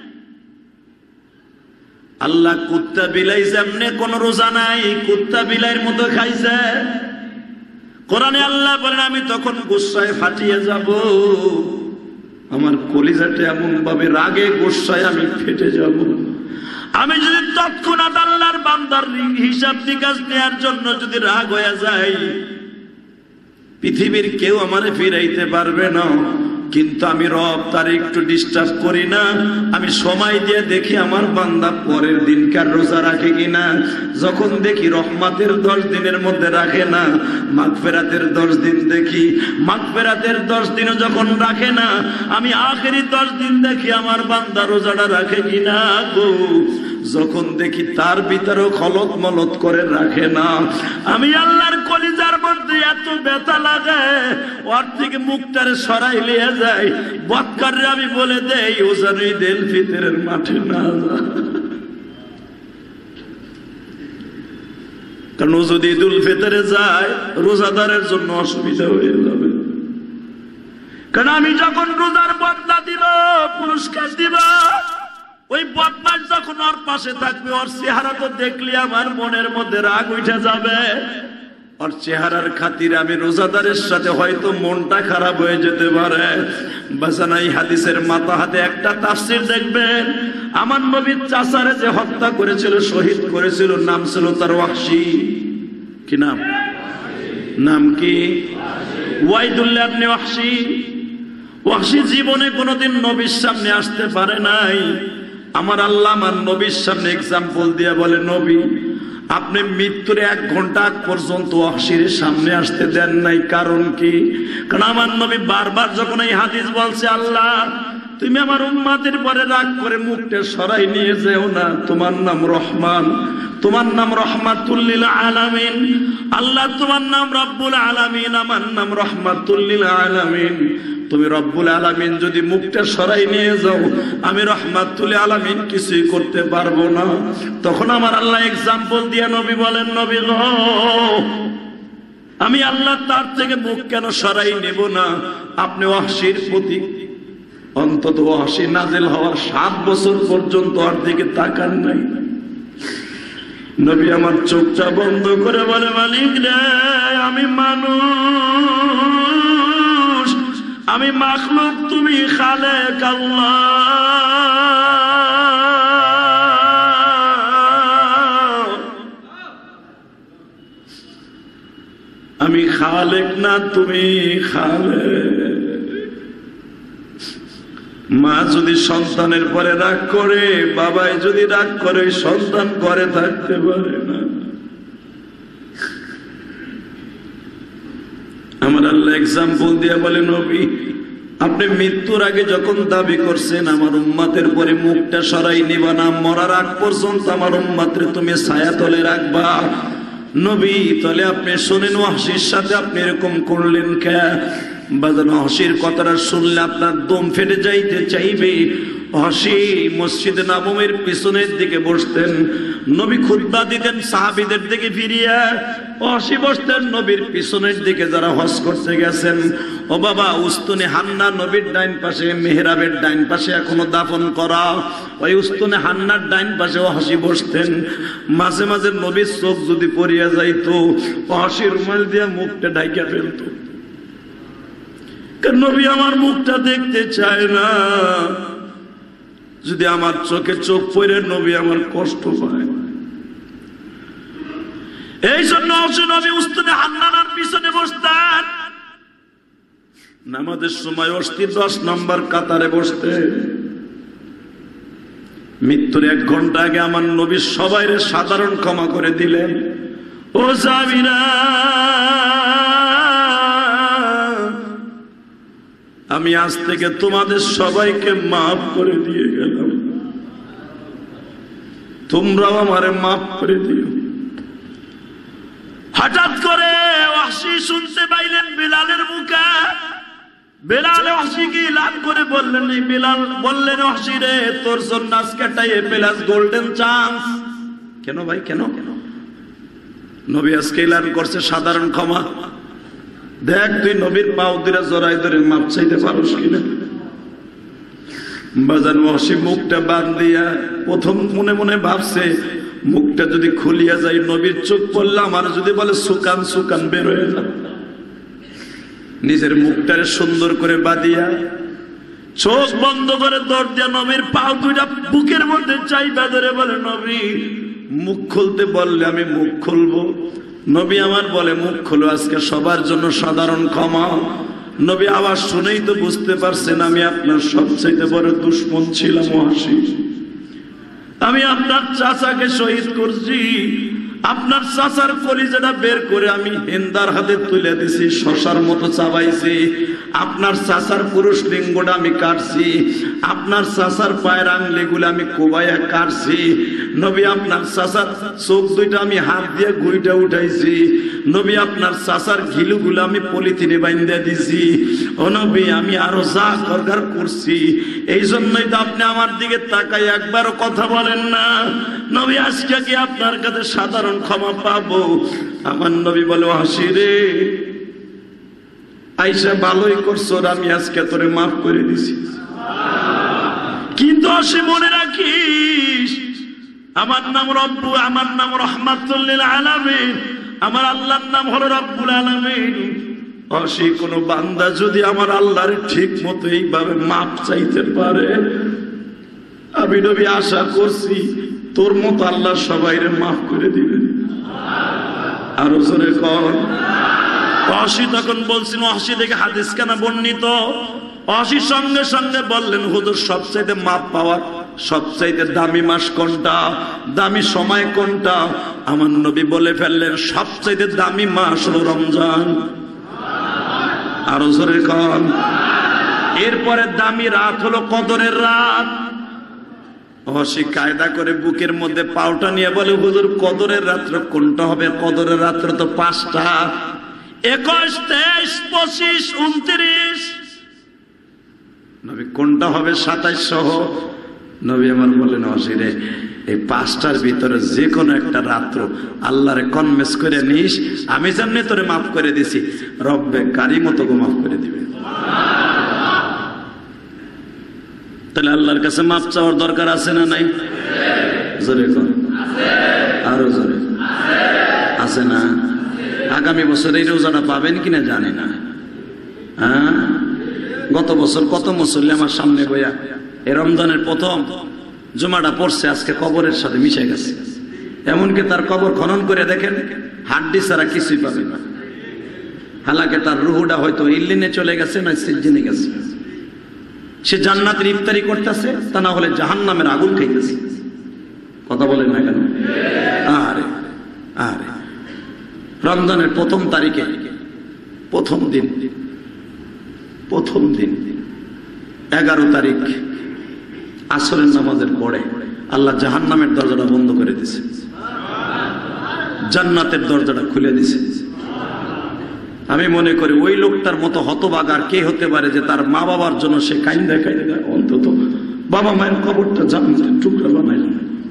আল্লাহ কুত্তা বিলাই যেমনে কোন রোজা নাই, কুত্তা বিলাইয়ের মতো খাইছে। কোরআনে আল্লাহ বলেন, আমি তখন গুসায় ফাটিয়ে যাব, আমার কলিজাটা এমন ভাবে রাগে গুসায় আমি ফেটে যাব। আমি যদি তৎক্ষণাৎ আল্লাহর বান্দার হিসাব নিকাশ নেওয়ার জন্য যদি রাগ হয়ে যায়, পৃথিবীর কেউ আমারে ফিরাইতে পারবে না। কিন্তু আমি রব তার একটু ডিস্টার্ব করি না, আমি সময় দিয়ে দেখি আমার বান্দা পরের দিনকার রোজা রাখে কিনা। যখন দেখি রহমতের দশ দিনের মধ্যে রাখে না, মাগফিরাতের দশ দিন দেখি, মাগফিরাতের দশ দিনও যখন রাখে না, আমি আখেরি দশ দিন দেখি আমার বান্দা রোজাটা রাখে কিনা গো। যখন দেখি তার ভিতরেও খলত মলত করে রাখে না, আমি আল্লাহর কলিজার মধ্যে মধ্যে এত ব্যথা লাগে, ওর থেকে মুখটারে সরাই লিয়ে যায়। বদকাররে আমি বলে দেই ও যেন ঈদুল ফিতরের মাঠে না যায়, কারণ ও যদি ঈদুল ফিতরে যায় রোজাদারের জন্য অসুবিধা হয়ে যাবে। কারণ আমি যখন রোজার বদলা দিব, পুরস্কার দিব, ওই বদমাস যখন ওর পাশে থাকবে, ওর চেহারা তো দেখলে আমার মনের মধ্যে রাগ উঠে যাবে। ওর চেহারার খাতিরে আমি রোজাদারের সাথে হয়তো মনটা খারাপ হয়ে যেতে পারে। বাসানাই হাদিসের মাথা হাতে একটা তাফসীর দেখবেন, আমার নবীর চাচারে যে হত্যা করেছিল, শহীদ করেছিল, নাম ছিল তার ওয়াহশী। কি নাম? নাম কি? ওয়াইদুল্লাহ ইবনে ওয়াহশী। ওয়াহশী জীবনে কোনোদিন নবীর সামনে আসতে পারে নাই। আমার আল্লাহ আমার নবীর সামনে এক্সাম্পল দিয়ে বলে, নবী আপনি মৃত্যুর এক ঘন্টা আগ পর্যন্ত ওয়াহশীর সামনে আসতে দেন নাই। কারণ কি? কারণ আমার নবী বারবার যখন এই হাদিস বলছে, আল্লাহ তুমি আমার উম্মতের পরে রাগ করে মুখটা সরাই নিয়ে যেও না, তোমার নাম রহমান, তোমার নাম রহমাতুল লিল আলামিন, আল্লাহ তোমার নাম রব্বুল আলামিন, আমার নাম রহমাতুল লিল আলামিন। তুমি রব্বুল আলামিন যদি মুখটা সরাই নিয়ে যাও, আমি রহমাতুল আলামিন কিছুই করতে পারবো না। তখন আমার আল্লাহ এক্সাম্পল দিয়ে নবী বলেন, নবী গো আমি আল্লাহ তার থেকে মুখ কেন সরাই নেব না? আপনি ওয়াহশীর প্রতি অন্তত ওয়াহশী নাজিল হওয়ার সাত বছর পর্যন্ত আর দিকে তাকান নাই। নবী আমার চোখটা বন্ধ করে বলে, মালিক রে আমি মানুষ, আমি মাখলুক, তুমি খালেক আল্লাহ। আমি খালেক না, তুমি খালেক। মা যদি সন্তানের পরে রাগ করে, বাবাই যদি রাগ করে, সন্তান করে থাকতে পারে না। আমার আল্লাহ এক্সাম্পল দিয়ে বলে, নবী আপনি মৃত্যুর আগে যখন দাবি করছেন আমার উম্মতের পরে মুখটা সরাই নিবা না, মরার আগ পর্যন্ত আমার উম্মতরে তুমি ছায়া তলে রাখবা। নবী তাহলে আপনি শোনেন ওয়াহশীর সাথে আপনি এরকম করলেন কে? বাজান ওয়াহশীর কথাটা শুনলে আপনার দম ফেটে যাইতে চাইবে। ওয়াহশী মসজিদে নববীর পিছনের দিকে বসতেন, নবী খুতবা দিতেন সাহাবীদের দিকে ফিরিয়া, ওয়াহশী বসতেন নবীর পিছনের দিকে যারা হজ করতে গেছেন। ও বাবা, উস্তুনে হান্না নবীর ডাইন পাশে, মেহরাবের ডাইন পাশে এখনো দাফন করা, ওই উস্তুনে হান্নার ডাইন পাশে ওয়াহশী বসতেন। মাঝে মাঝে নবীর চোখ যদি পড়িয়া যাইতো, ওয়াহশী রুমাল দিয়ে মুখটা ঢাইকা ফেলতো। নবী আমার মুখটা দেখতে চায় না, যদি আমার চোখে চোখ পড়ে নবী আমার কষ্ট পায়। এই জন্য নবী উস্তুনে হান্নার পিছনে বসতেন। নামাজের সময় অস্থির দশ নম্বর কাতারে বসতে। মৃত্যুর এক ঘন্টা আগে আমার নবী সবাইরে সাধারণ ক্ষমা করে দিলেন। ও সাহাবীরা, আমি আজ থেকে তোমাদের সবাইকে মাফ করে দিয়ে গেলাম, তোমরাও আমারে মাফ করে দিও। হঠাৎ করে ওয়াহশী শুনতে পাইলেন বিলালের মুখে। বিলাল ওয়াহশীকে লাভ করে বললেন, বিলাল বললেন, ওয়াহশী রে তোর জন্য আজকে একটা এ প্লাস গোল্ডেন চান্স। কেন ভাই, কেন? নবী আজকে এলান করছে সাধারণ ক্ষমা। দেখ তুই নবীর পাও দিরা জড়াই ধরে মাপ চাইতে পারোস কিনা। বাজান ওয়াহশী মুখটা বাঁধ দিয়া প্রথম মনে মনে ভাবছে, মুখটা যদি খুলিয়া যায়, নবীর চোখ পড়লে আমার যদি বলে সুকান সুকান বের হয়ে যায়। নিজের মুখটারে সুন্দর করে বাঁধিয়া চোখ বন্ধ করে দৌড় দিয়া নবীর পাও দুইটা বুকের মধ্যে চাইবা ধরে বলে, নবী মুখ খুলতে বললে আমি মুখ খুলবো। নবী আমার বলে, মুখ খুলো, আজকে সবার জন্য সাধারণ ক্ষমা। নবী আওয়াজ শুনেই তো বুঝতে পারছেন আমি আপনার সবচেয়ে বড় দুশমন ছিলাম ওয়াহশী। আমি আপনার চাচাকে শহীদ করছি, আপনার চাচার কলিজাটা বের করে আমি হিন্দার হাতে তুলে দিছি, শশার মতো চাবাইছি। আপনার চাচার পুরুষ লিঙ্গটা আমি কাটছি, আপনার চাচার পায়ের আঙুলিগুলো আমি কোবাইয়া কাটছি। নবী আপনার চাচার চোখ দুইটা আমি হাত দিয়ে গুইটা উঠাইছি। নবী আপনার চাচার ঘিলুগুলো আমি পলিথিনে বাইন্ধা দিছি। ও নবী আমি আরো যা দরকার করছি, এই জন্যই তো আপনি আমার দিকে তাকাই একবারও কথা বলেন না। নবী আজকে কি আপনার কাছে সাধারণ ক্ষমা পাবো? আমার নবী বলে হাসি রে আইসা ভালোই করছো, আমি আজকে তোরে মাফ করে দিছি। কিন্তু আসে মনে রাখিস আমার নাম রব্বু, আমার নাম রহমাতুল লিল আলামিন, আমার আল্লাহর নাম হলো রব্বুল আলামিন। অসি কোন বান্দা যদি আমার আল্লাহর ঠিক মতো এইভাবে মাপ চাইতে পারে, আমি নবী আশা করছি তোর মতো আল্লাহ সবাইরে মাফ করে দিবেন। আরো জোরে কর। অসি তখন বলছিল, অসি দেখে হাদিস কেনা বর্ণিত, অসি সঙ্গে সঙ্গে বললেন হুজুর সবচাইতে মাপ পাওয়ার সবচাইতে দামি মাস কোনটা, দামি সময় কোনটা? আমার নবী বলে ফেললেন সবচাইতে দামি মাস হলো রমজান। আরো জোরে কর। এরপরে দামি রাত হলো কদরের রাত। অসি কায়দা করে বুকের মধ্যে পাউটা নিয়ে বলে হুজুর কদরের রাত্র কোনটা হবে? কদরের রাত্র তো পাঁচটা, একুশ তেইশ পঁচিশ উনত্রিশ। নবী কোনটা হবে সাতাইশ সহ? নবী আমার বলেন অসি রে এই পাঁচটার ভিতরে যে কোনো একটা রাত্র আল্লাহরে কনভেন্স করে নিস, আমি যেমনি তোরে মাফ করে দিছি রব্বে কারি মতো গো মাফ করে দিবে। তাহলে আল্লাহর কাছে মাফ চাওয়ার দরকার আছে না নাই? জোরে কর। আরো জোরে। আছে না? আগামী বছর এই রোজাটা পাবেন কিনা জানি না। হ্যাঁ, গত বছর কত মুসল্লি আমার সামনে বইয়া এই রমজানের প্রথম জুমাটা পড়ছে, আজকে কবরের সাথে মিশে গেছে। এমনকি তার কবর খনন করে দেখেন হাড্ডি ছাড়া কিছুই পাবে না। হালাকে তার রুহুটা হয়তো ইল্লিনে চলে গেছে না সিজ্জিনে গেছে। সে জান্নাতের ইফতারি করতেছে, তা না হলে জাহান্নামের আগুন খাইতেছে। কথা বলেন না কেন? আরে আরে রমজানের প্রথম তারিখে প্রথম দিন প্রথম দিন এগারো তারিখ আসরের নামাজের পরে আল্লাহ জাহান্নামের দরজাটা বন্ধ করে দিছে, জান্নাতের দরজাটা খুলে দিছে। আমি মনে করি ওই লোকটার মতো হতভাগা আর কে হতে পারে যে তার মা বাবার জন্য সে কাইন্দা কাইন্দা অন্তত বাবা মায়ের কবরটা জান্নাতের টুকরা বানাইল।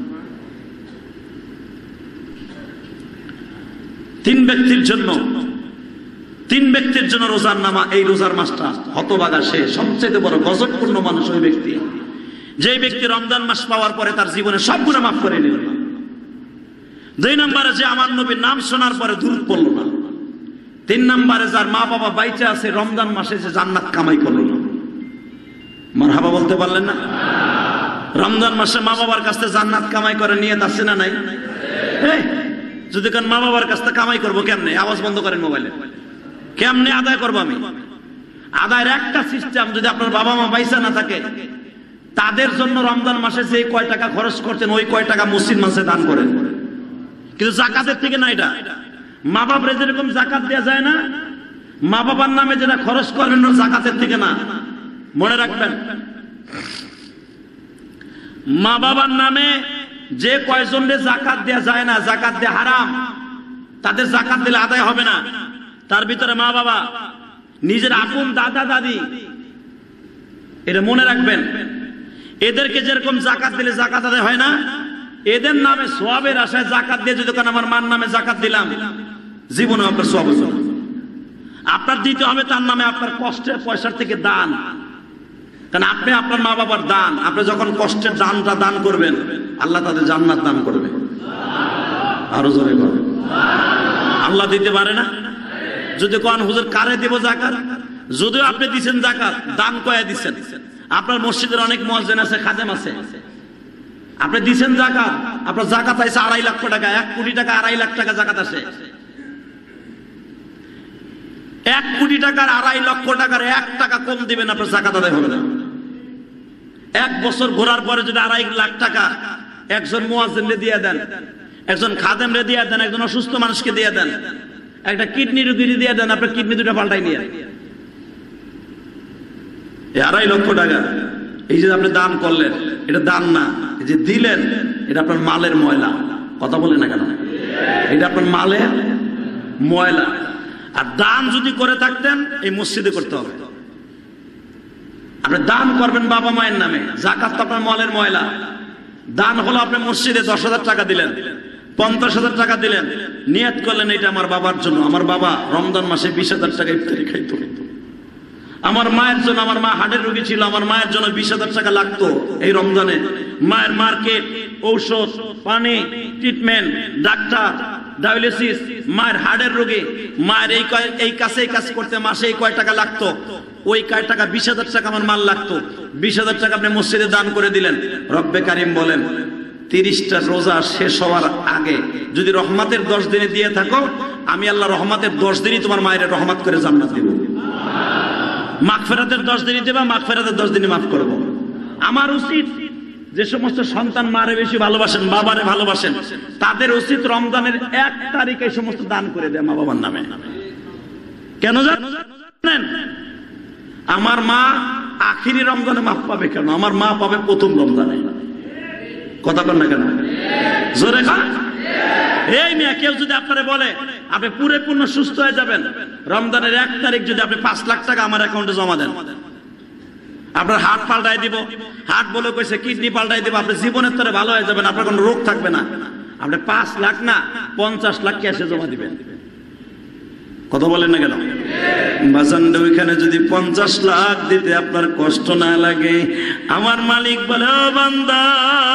তিন ব্যক্তির জন্য তিন ব্যক্তির জন্য রোজার নামা, এই রোজার মাসটা হতভাগা সে সবচেয়ে বড় গজবপূর্ণ মানুষ ওই ব্যক্তি, যে ব্যক্তি রমজান মাস পাওয়ার পরে তার জীবনে সব গুনাহ মাফ করে নিল না। দুই নম্বরে যে আমার নবীর নাম শোনার পরে দূরত পড়ল না। তিন নম্বরে যার মা বাবা বাইচে আছে রমজান মাসে যে জান্নাত কামাই করলো না। মারহাবা বলতে পারলেন না? রমজান মাসে মা বাবার কাছে জান্নাত কামাই করে নিয়ত আছে না নাই? যদি কারণ মা বাবার কাছে কামাই করবো কেমনে? আওয়াজ বন্ধ করেন মোবাইলে। কেমনে আদায় করবো আমি? আদায়ের একটা সিস্টেম, যদি আপনার বাবা মা বাইসা না থাকে তাদের জন্য রমজান মাসে যে কয় টাকা খরচ করতেন ওই কয় টাকা মসজিদ মাসে দান করেন, কিন্তু জাকাতের থেকে না। এটা মা বাপরে যেরকম জাকাত দেওয়া যায় না, মা বাবার নামে যেটা খরচ করবেন জাকাতের থেকে না। মনে রাখবেন, মা বাবার নামে যে কয়জনের জাকাত দেওয়া যায় না, জাকাত দেওয়া হারাম, তাদের জাকাত দিলে আদায় হবে না। তার ভিতরে মা বাবা, নিজের আপন দাদা দাদি, এটা মনে রাখবেন। এদেরকে যেরকম জাকাত দিলে জাকাত আদায় হয় না, এদের নামে সওয়াবের আশায় জাকাত দিয়ে যদি আমার মার নামে জাকাত দিলাম, জীবনে আপনার সওয়াব হবে। আপনার দিতে হবে তার নামে আপনার কষ্টের পয়সার থেকে দান, কারণ আপনি আপনার মা বাবার দান, আপনি যখন কষ্টের দানটা দান করবেন আল্লাহ তাদের জান্নাত দান করবে। আরো জোরে করবে। আল্লাহ দিতে পারে না? যদি কোন হুজুর কারে দেব জাকাত, যদিও আপনি দিচ্ছেন জাকাত, দান কয়ে দিচ্ছেন। আপনার মসজিদের অনেক মুয়াজ্জিন আছে, খাদেম আছে, আপনি দিচ্ছেন জাকাত, আপনার জাকাত আছে আড়াই লক্ষ টাকা, এক কোটি টাকা আড়াই লাখ টাকা জাকাত আসে। এক কোটি টাকার আড়াই লক্ষ টাকার এক টাকা কম দিবেন, আপনার জাকাত আদায় হবে না। এক বছর ঘোরার পরে যদি আড়াই লাখ টাকা একজন মুয়াজ্জিনকে দিয়ে দেন, একজন খাদেমরে দিয়ে দেন, একজন অসুস্থ মানুষকে দিয়ে দেন, একটা কিডনি রোগীকে দিয়ে দেন, আপনার কিডনি দুটো পাল্টাই নিয়ে আড়াই লক্ষ টাকা এই যে আপনি দান করলেন, এটা দান না, এই যে দিলেন এটা আপনার মালের ময়লা। কথা বলে না কেন? এটা আপনার মালের ময়লা। আর দান যদি করে থাকতেন এই মসজিদে করতে হবে। আপনি দান করবেন বাবা মায়ের নামে, যাকাত তো আপনার মলের ময়লা। দান হলো আপনি মসজিদে দশ হাজার টাকা দিলেন, পঞ্চাশ হাজার টাকা দিলেন, নিয়ত করলেন এটা আমার বাবার জন্য। আমার বাবা রমজান মাসে বিশ হাজার টাকা ইফতারি খাইতো। আমার মায়ের জন্য, আমার মা হার্টের রোগী ছিল, আমার মায়ের জন্য বিশ হাজার টাকা লাগতো এই রমজানে। মায়ের মার্কেট, ঔষধ পানি, ট্রিটমেন্ট, ডাক্তার, ডায়ালিসিস, মায়ের হার্টের রোগী, মায়ের এই কয় এই কাছে এই কাজ করতে মাসে এই কয় টাকা লাগতো, ওই কয় টাকা বিশ হাজার টাকা আমার মাল লাগতো। বিশ হাজার টাকা আপনি মসজিদে দান করে দিলেন। রব্বে কারিম বলেন তিরিশটা রোজা শেষ হওয়ার আগে যদি রহমতের দশ দিনে দিয়ে থাকো, আমি আল্লাহ রহমতের দশ দিনই তোমার মায়ের রহমত করে জান্নাত দিব। মাগফিরাতের দশ দিনই দেবা, মাগফিরাতের দশ দিনই মাফ করব। আমার উচিত যে সমস্ত সন্তান মারে বেশি ভালোবাসেন, বাবারে ভালোবাসেন, তাদের উচিত রমজানের এক তারিখে এই সমস্ত দান করে দেয় মা বাবার নামে। কেন জানেন? আমার মা আখিরি রমজানে মাফ পাবে কেন? আমার মা পাবে প্রথম রমজানে। কথা বল না কেন? জোরে খা। এই মেয়ে কেউ যদি আপনারে বলে আপনি পরিপূর্ণ সুস্থ হয়ে যাবেন রমজানের এক তারিখ, যদি আপনি পাঁচ লাখ টাকা আমার অ্যাকাউন্টে জমা দেন, আপনার হার্ট পাল্টাই দিব, হার্ট বলে কইছে কিডনি পাল্টাই দিব, আপনি জীবনের তরে ভালো হয়ে যাবেন, আপনার কোনো রোগ থাকবে না। আপনি পাঁচ লাখ না পঞ্চাশ লাখ ক্যাশে জমা দিবেন। কথা বলেন না কেন? বাজানটা ওইখানে যদি পঞ্চাশ লাখ দিতে আপনার কষ্ট না লাগে, আমার মালিক বলে ও বান্দা,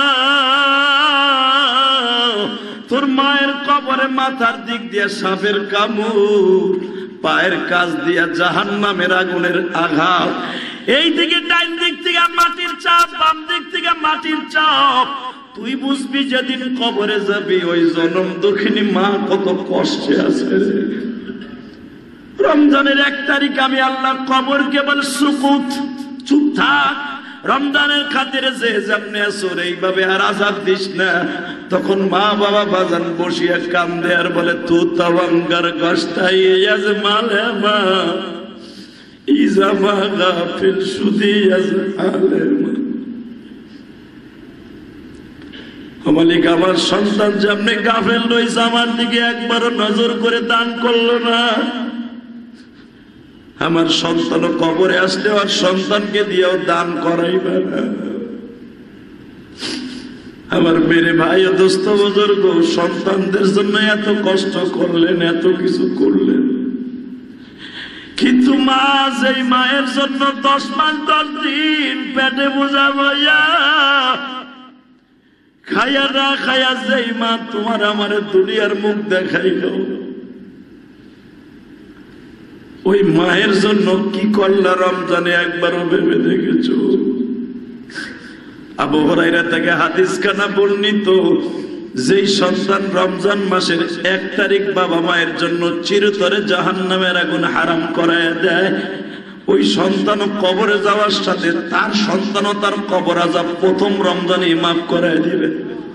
তোর মায়ের কবরে মাথার দিক দিয়ে সাপের কামড়, পায়ের কাজ দিয়া জাহান্নামের আগুনের আঘাত, এই দিকে ডাইন দিক থেকে মাটির চাপ, বাম দিক থেকে মাটির চাপ, তুই বুঝবি যেদিন কবরে যাবি ওই জনম দুঃখিনী মা কত কষ্টে আছে। রমজানের এক তারিখ আমি আল্লাহ কবর কেবল সুকুত, চুপ থাক, রমজানের খাতিরে যে যেমনি আসর এইভাবে আর আজাব দিস না। তখন মা বাবা বাজান বসিয়া কান্দে আর বলে তু তাওয়াঙ্গার গস্তাই আজ মালে মা ইজামা গাফিল সুদি আজ আলেমা। মালিক আমার সন্তান যেমনি গাফেল রয়েছে, আমার দিকে একবারও নজর করে দান করলো না। আমার সন্তান কবরে আসলে আর সন্তানকে দিয়েও দান করাইবে না। আমার মেরে ভাই ও দোস্ত বুজুর্গ, সন্তানদের জন্য এত কষ্ট করলেন, এত কিছু করলেন, কিন্তু মা যেই মায়ের জন্য দশ মাস দশ দিন পেটে বোঝা বইয়া খাইয়া না খাইয়া যেই মা তোমার আমার দুনিয়ার মুখ দেখাইল, ওই মায়ের জন্য কি করলা রমজানে একবারও ভেবে দেখেছ? আবু হুরায়রা থেকে হাদিস খানা বর্ণিত, যেই সন্তান রমজান মাসের এক তারিখ বাবা মায়ের জন্য চিরতরে জাহান্নামের আগুন হারাম করায় দেয়, ওই সন্তান কবরে যাওয়ার সাথে তার সন্তানও তার কবর আযাব প্রথম রমজানে মাফ করায় দিবে।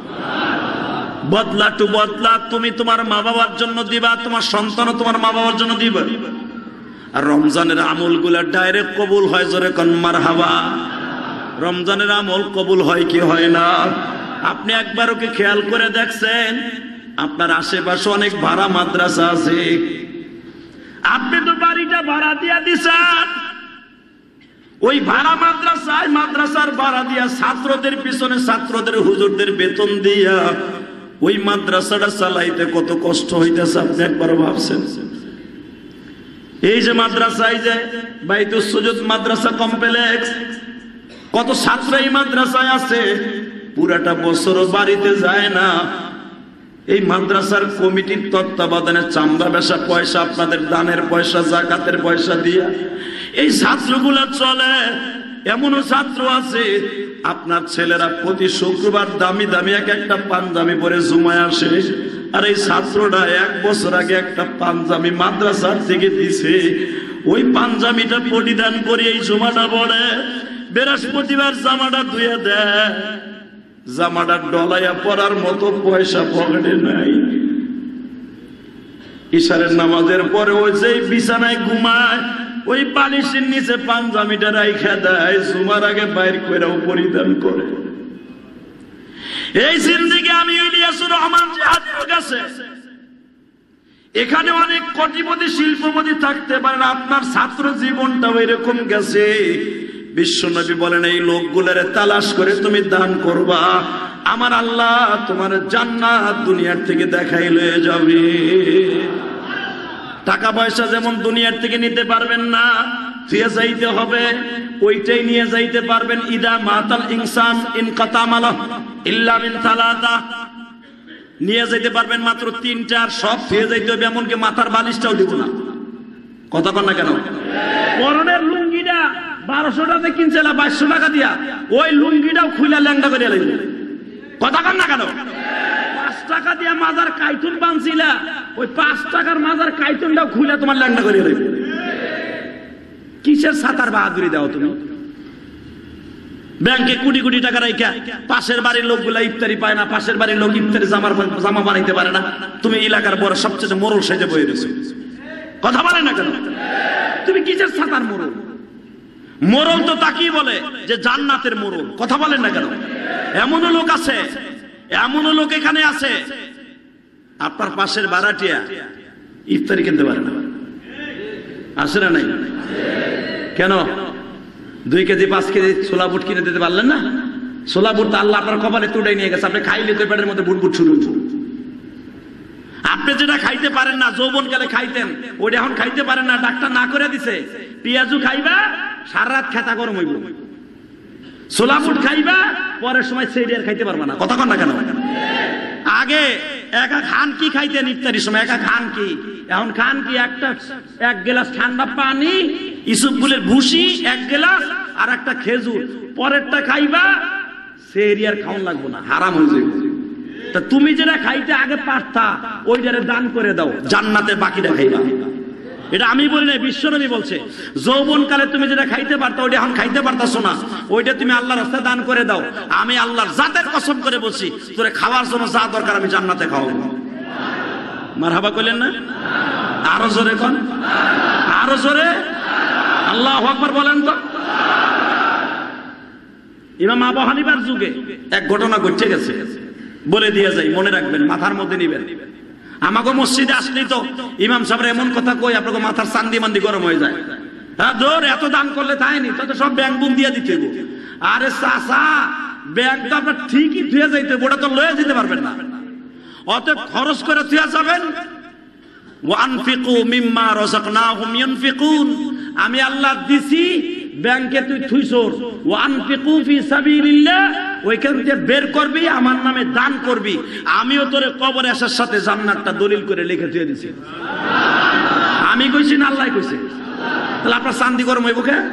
বদলা টু বদলা তুমি তোমার মা বাবার জন্য দিবা, তোমার সন্তানও তোমার মা বাবার জন্য দিবা। আর রমজানের আমল গুলা ডাইরেক্ট কবুল হয়, জোরে কোন মারহাবা। রমজানের আমল কবুল হয় কি হয় না? আপনি একবার ওকে খেয়াল করে দেখছেন? আপনার আশেপাশে অনেক ভাড়া মাদ্রাসা আছে, আপনি তো বাড়িটা ভাড়া দিয়া দিছেন, ওই ভাড়া মাদ্রাসায় মাদ্রাসার ভাড়া দিয়া ছাত্রদের পিছনে ছাত্রদের হুজুরদের বেতন দিয়া ওই মাদ্রাসাটা চালাইতে কত কষ্ট হইতেছে আপনি একবার ভাবছেন? এই যে মাদ্রাসা, এই যে বাইতুস সুজুদ মাদ্রাসা কমপ্লেক্স, কত ছাত্র এই মাদ্রাসায় আছে, পুরাটা বছর বাড়িতে যায় না। এই মাদ্রাসার কমিটির তত্ত্বাবধানে চামড়া বেচা পয়সা, আপনাদের দানের পয়সা, যাকাতের পয়সা দিয়া এই ছাত্রগুলা চলে। এমনও ছাত্র আছে আপনার ছেলেরা প্রতি শুক্রবার দামি দামি এক একটা পাঞ্জাবি পরে জুমায় আসে, আর এই ছাত্রটা এক বছর আগে একটা পাঞ্জাবি মাদ্রাসার থেকে দিছে, ওই পাঞ্জাবিটা পরিধান করে এই জুমাটা পড়ে, বৃহস্পতিবার জামাটা ধুয়ে দেয়, জামাটা ডলাইয়া পরার মতো পয়সা পকেটে নাই। ইশারের নামাজের পরে ওই যে বিছানায় ঘুমায়, ওই বালিশের নিচে পাঞ্জাবিটা রাইখা দেয়, জুমার আগে বাইর কইরাও পরিধান করে। এই জিন্দেগি আমি ইলিয়াসুর রহমান জিহাদির কাছে এখানে অনেক কোটিপতি শিল্পপতি থাকতে পারেন, আপনার ছাত্র জীবনটাও এরকম গেছে। বিশ্বনবী বলেন এই লোকগুলোর তালাশ করে তুমি দান করবা, আমার আল্লাহ তোমার জান্নাত দুনিয়ার থেকে দেখাই লয়ে যাবে। টাকা পয়সা যেমন দুনিয়ার থেকে নিতে পারবেন না, ফিরে যাইতে হবে, ওইটাই নিয়ে যাইতে পারবেন। ইদা মাতাল ইনসান ইনকাতা মালাহ ইল্লা মিন সালাসা, নিয়ে যাইতে পারবেন মাত্র তিনটা, আর সব ফিরে যাইতে হবে, এমনকি মাথার বালিশটাও দিব না। কথা কন না কেন? পরনের লুঙ্গিটা বারোশো টাকা কিনছিলাম বাইশশো টাকা দিয়া, ওই লুঙ্গিটাও খুলে ল্যাংটা করে লাগবে। কথা কন না কেন? পাঁচ টাকা দিয়া মাজার কাইতুন বানছিলা, ওই পাঁচ টাকার মাজার কাইতুনটাও খুলে তোমার ল্যাংটা করে লাগবে। কিসের সাতার বাহাদুরি দাও তুমি? ব্যাংকে কোটি কোটি টাকা রাখা পাশের বাড়ির লোকগুলা ইফতারি পায় না, পাশের বাড়ির লোক ইফতারি জামার জামা বানাইতে পারে না, তুমি এলাকার বড় সবচেয়ে মোরল সেজে বয়ে রয়েছো। কথা বলে না কেন? তুমি কিসের সাতার মোরল? মোরল তো তাকেই বলে যে জান্নাতের মোরল। কথা বলেন না কেন? এমনও লোক আছে, এমনও লোক এখানে আছে, আপনার পাশের ভাড়াটিয়া ইফতারি কিনতে পারে না। আছে না নাই? কেন? দুই কেজি পাঁচ কেজি ছোলা বুট কিনে দিতে পারলেন না? ছোলা বুট তো আল্লাহ আপনার কপালে তুড়াই নিয়ে গেছে, আপনি খাইলে তো পেটের মধ্যে বুট বুট শুরু হচ্ছে। আপনি যেটা খাইতে পারেন না, যৌবন কালে খাইতেন, ওইটা এখন খাইতে পারেন না, ডাক্তার না করে দিছে। পেঁয়াজু খাইবা, সারা রাত খেতা গরম হইব। ছোলা বুট খাইবা, পরের সময় সেইটা আর খাইতে পারবা না। কথা কন না কেন? আগে একা খান কি খাইতেন ইফতারির সময়, একা খান কি, এখন খান কি একটা এক গ্লাস ঠান্ডা পানি, ইসুপ ফুলের ভুসি এক গ্লাস, আর একটা খেজুর। পরেরটা খাইবা, সেহরি আর খাওয়ান লাগবো না, হারাম হয়ে যাবে। তা তুমি যেটা খাইতে আগে পারতা, ওইটারে দান করে দাও, জান্নাতে বাকিটা খাইবা। এটা আমি বলি না, বিশ্বনবী বলছে। যৌবন কালে তুমি যেটা খাইতে পারতা, ওইটা এখন খাইতে পারতাছো না, ওইটা তুমি আল্লাহর রাস্তায় দান করে দাও। আমি আল্লাহর জাতের কসম করে বলছি, তোরে খাওয়ার জন্য যা দরকার আমি জান্নাতে খাওয়াবো। মারহাবা কইলেন না? আরো জোরে কোন, আরো জোরে আল্লাহু আকবার বলেন তো। ইমাম আবু হানিফার যুগে এক ঘটনা ঘটে গেছে, বলে দিয়ে যাই, মনে রাখবেন, মাথার মধ্যে নিবেন। আমাকে মসজিদে আসলেই তো ইমাম সাহেব এমন কথা কই, আপনাকে মাথার চান্দি মান্দি গরম হয়ে যায়। হ্যাঁ, ধর এত দান করলে তাই নি, তো সব ব্যাংক বুম দিয়ে দিতে। আরে চাচা, ব্যাংক তো আপনার ঠিকই ধুয়ে যাইতে, ওটা তো লয়ে যেতে পারবেন না, অতএব খরচ করে ধুয়ে যাবেন। ওয়ানফিকু মিম্মা রাযাকনাহুম ইউনফিকুন, আমি আল্লাহ দিছি, ব্যাংকে তুই থুইছর। ওয়ানফিকু ফি সাবিলিল্লাহ, ওইখান থেকে বের করবি, আমার নামে দান করবি, আমিও তোরে কবরে আসার সাথে জান্নাতটা দলিল করে লিখে দিয়ে দিছি। আমি কইছি না আল্লাহ কইছে? তাহলে আপনার চান্দি গরম হইব কে?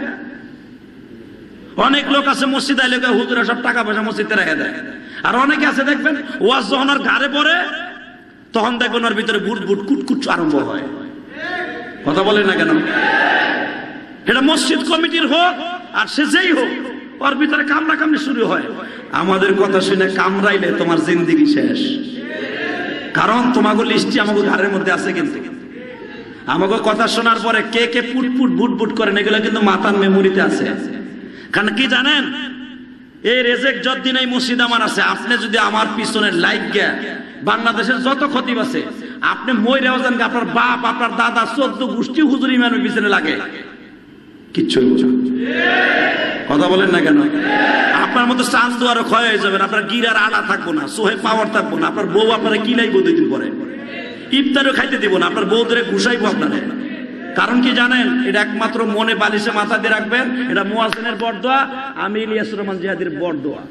অনেক লোক আছে মসজিদ আইলে হুজুরা সব টাকা পয়সা মসজিদে রেখে দেয়, আর অনেকে আছে দেখবেন ওয়াজ যখন ওর ঘাড়ে পড়ে, তখন দেখবেন ওর ভিতরে বুট বুট কুটকুট আরম্ভ হয়। কথা বলেন না কেন? এটা মসজিদ কমিটির হোক আর সে যেই হোক, ওর ভিতরে কামড়া কামড়ি শুরু হয়। আমাদের কথা শুনে কামড়াইলে তোমার জিন্দেগি শেষ, কারণ তোমাকে লিস্টি আমাকে ঘরের মধ্যে আছে। কিন্তু আমাকে কথা শোনার পরে কে কে পুট পুট বুট বুট করেন, এগুলো কিন্তু মাথার মেমোরিতে আছে। কারণ কি জানেন, এই রেজেক যতদিন এই মসজিদ আমার আছে, আপনি যদি আমার পিছনে লাইক গিয়া বাংলাদেশের যত খতিব আছে, আপনি মই রেওয়াজান, আপনার বাপ আপনার দাদা চোদ্দ গোষ্ঠী হুজুর ইমামের পিছনে লাগে, কিচ্ছু কথা বলেন না কেন? আপনার মতো চাঁদ দুয়ারও ক্ষয় হয়ে যাবেন, আপনার গিরার আড়া থাকবো না, সোহে পাওয়ার থাকবো না, আপনার বউ আপনারা কিলাইবো দুই দিন পরে, ইফতারও খাইতে দিব না, আপনার বউ ধরে ঘুষাইবো আপনাদের। কারণ কি জানেন, এটা একমাত্র মনে বালিশে মাথা দিয়ে রাখবেন, এটা মুয়াজ্জিনের বরদোয়া, আমি ইলিয়াস রহমান জিহাদির বরদোয়া।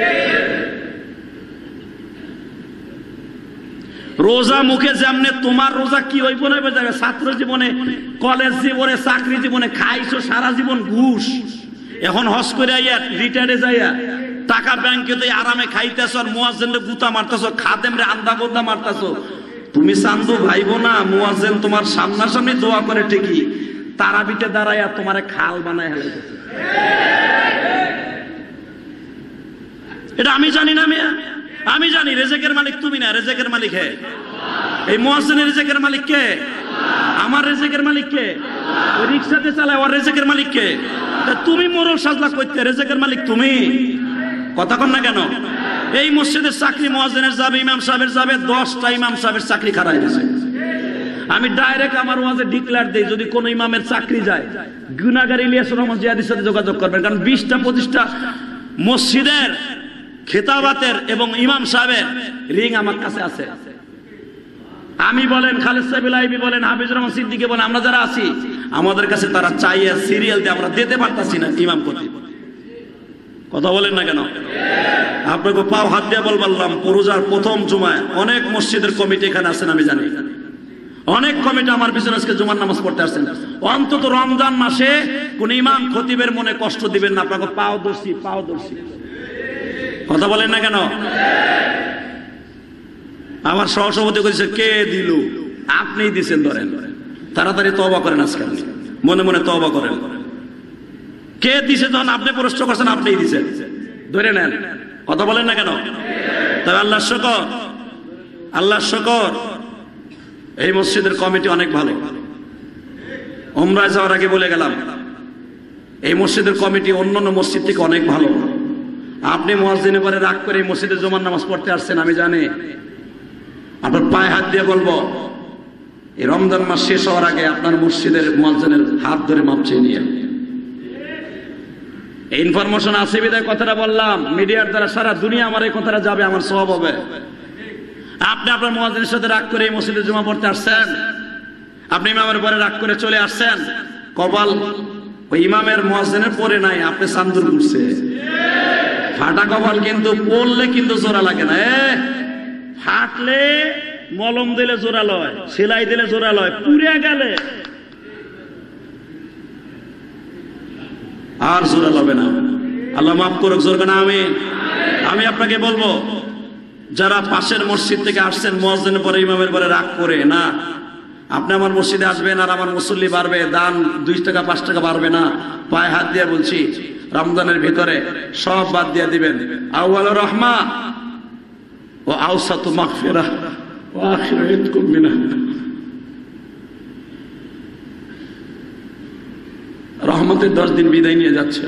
রোজা মুখে যেমনে, তোমার রোজা কি হইব না হইব, ছাত্র জীবনে, কলেজ জীবনে, চাকরি জীবনে খাইছো সারা জীবন ঘুষ, এখন হজ করে আইয়া রিটায়ার্ডে যাইয়া টাকা ব্যাংকে তো আরামে খাইতেছ, আর মুয়াজ্জিনরে গুতা মারতেছ, খাদেমরে আন্দা গোদা মারতেছ। তুমি চান্দু ভাইবো না, মুয়াজ্জিন তোমার সামনাসামনি দোয়া করে ঠিকই, তারাবিতে দাঁড়াইয়া তোমারে খাল বানায় হেলাইতেছে। এটা আমি জানি না মিয়া, আমি জানি রেজেকের মালিক তুমি না, রেজেকের মালিক হে। এই মুয়াজ্জিনের রেজেকের মালিক কে? আমার রেজেকের মালিক কে? ওই রিকশাতে চালায় ওর রেজেকের মালিক কে? তুমি মোরল সাজলা করতে, রেজেকের মালিক তুমি। কথা কন না কেন? এই মসজিদের চাকরি মুয়াজ্জিনের যাবে, ইমাম সাহেবের যাবে, দশটা ইমাম সাহেবের চাকরি খারাই দিয়েছে। আমি ডাইরেক্ট আমার ওয়াজে ডিক্লেয়ার দেই, যদি কোন ইমামের চাকরি যায় গুনাহগার ইলিয়াস রহমান জিয়াদির সাথে যোগাযোগ করবেন, কারণ বিশটা পঁচিশটা মসজিদের খেতাবাতের এবং ইমাম সাহেবের রিং আমার কাছে আছে। আমি বলেন, খালেদ সাহেব লাইবি বলেন, হাফিজুর রহমান সিদ্দিকী বলেন, আমরা যারা আছি আমাদের কাছে তারা চাইয়া সিরিয়াল দিয়ে আমরা দিতে পারতাছি না ইমাম কর্তৃক। কথা বলেন না কেন? আপনাকে পাও হাত দিয়ে বললাম, পুরুজার প্রথম জুমায় অনেক মসজিদের কমিটি এখানে আছেন, আমি জানি অনেক কমিটি আমার পিছনে আজকে জুমার নামাজ পড়তে আসছেন। অন্তত রমজান মাসে কোন ইমাম খতিবের মনে কষ্ট দিবেন না, আপনাকে পাও দর্শি পাও দর্শি। কথা বলেন না কেন? আমার সহসভাপতি করেছে, কে দিল? আপনিই দিচ্ছেন, ধরেন তাড়াতাড়ি তওবা করেন, আজকে মনে মনে তওবা করেন। কে দিছে? যখন আপনি প্রশ্ন করছেন আপনিই দিচ্ছেন, ধরে নেন। কথা বলেন না কেন? তবে আল্লাহ শুকর, আল্লাহ শুকর, এই মসজিদের কমিটি অনেক ভালো। উমরায় যাওয়ার আগে বলে গেলাম, এই মসজিদের কমিটি অন্যান্য মসজিদ থেকে অনেক ভালো। আপনি মুয়াজ্জিনের পরে রাগ করে এই মসজিদে জুমার নামাজ পড়তে আসছেন, আমি জানি। আপনার পায়ে হাত দিয়ে বলবো, এই রমজান মাস শেষ হওয়ার আগে আপনার মসজিদের মুয়াজ্জিনের হাত ধরে মাপ চেয়ে নিয়ে এই ইনফরমেশন আছে বিদায় কথাটা বললাম। মিডিয়ার দ্বারা সারা দুনিয়া আমার এই কথাটা যাবে, আমার সওয়াব হবে। আপনি আপনার মুয়াজ্জিনের সাথে রাগ করে এই মসজিদে জুমা পড়তে আসছেন, আপনি ইমামের পরে রাগ করে চলে আসছেন, কপাল ওই ইমামের মুয়াজ্জিনের পরে নাই, আপনি চান্দুর ঘুরছে। ফাটা কপাল কিন্তু পড়লে কিন্তু জোড়া লাগে না। এ ফাটলে মলম দিলে জোড়া লয়, সেলাই দিলে জোড়া লয়, পুড়ে গেলে আর জোড়া লবে না। আল্লাহ মাফ করুক, জোর না আমি আমি আপনাকে বলবো, যারা পাশের মসজিদ থেকে আসছেন মুয়াজ্জিনের পরে ইমামের পরে রাগ করে না, আপনি আমার মসজিদে আসবেন আর আমার মুসল্লি বাড়বে, দান দুই টাকা পাঁচ টাকা বাড়বে না। পায়ে হাত দিয়ে বলছি, রমজানের ভিতরে সব বাদ দিয়ে দিবেন। আউয়াল রহমা ও আওসাতু মাগফিরাহ ওয়া আখিরু ইতকুম মিনাহ। রহমতের দশ দিন বিদায় নিয়ে যাচ্ছে,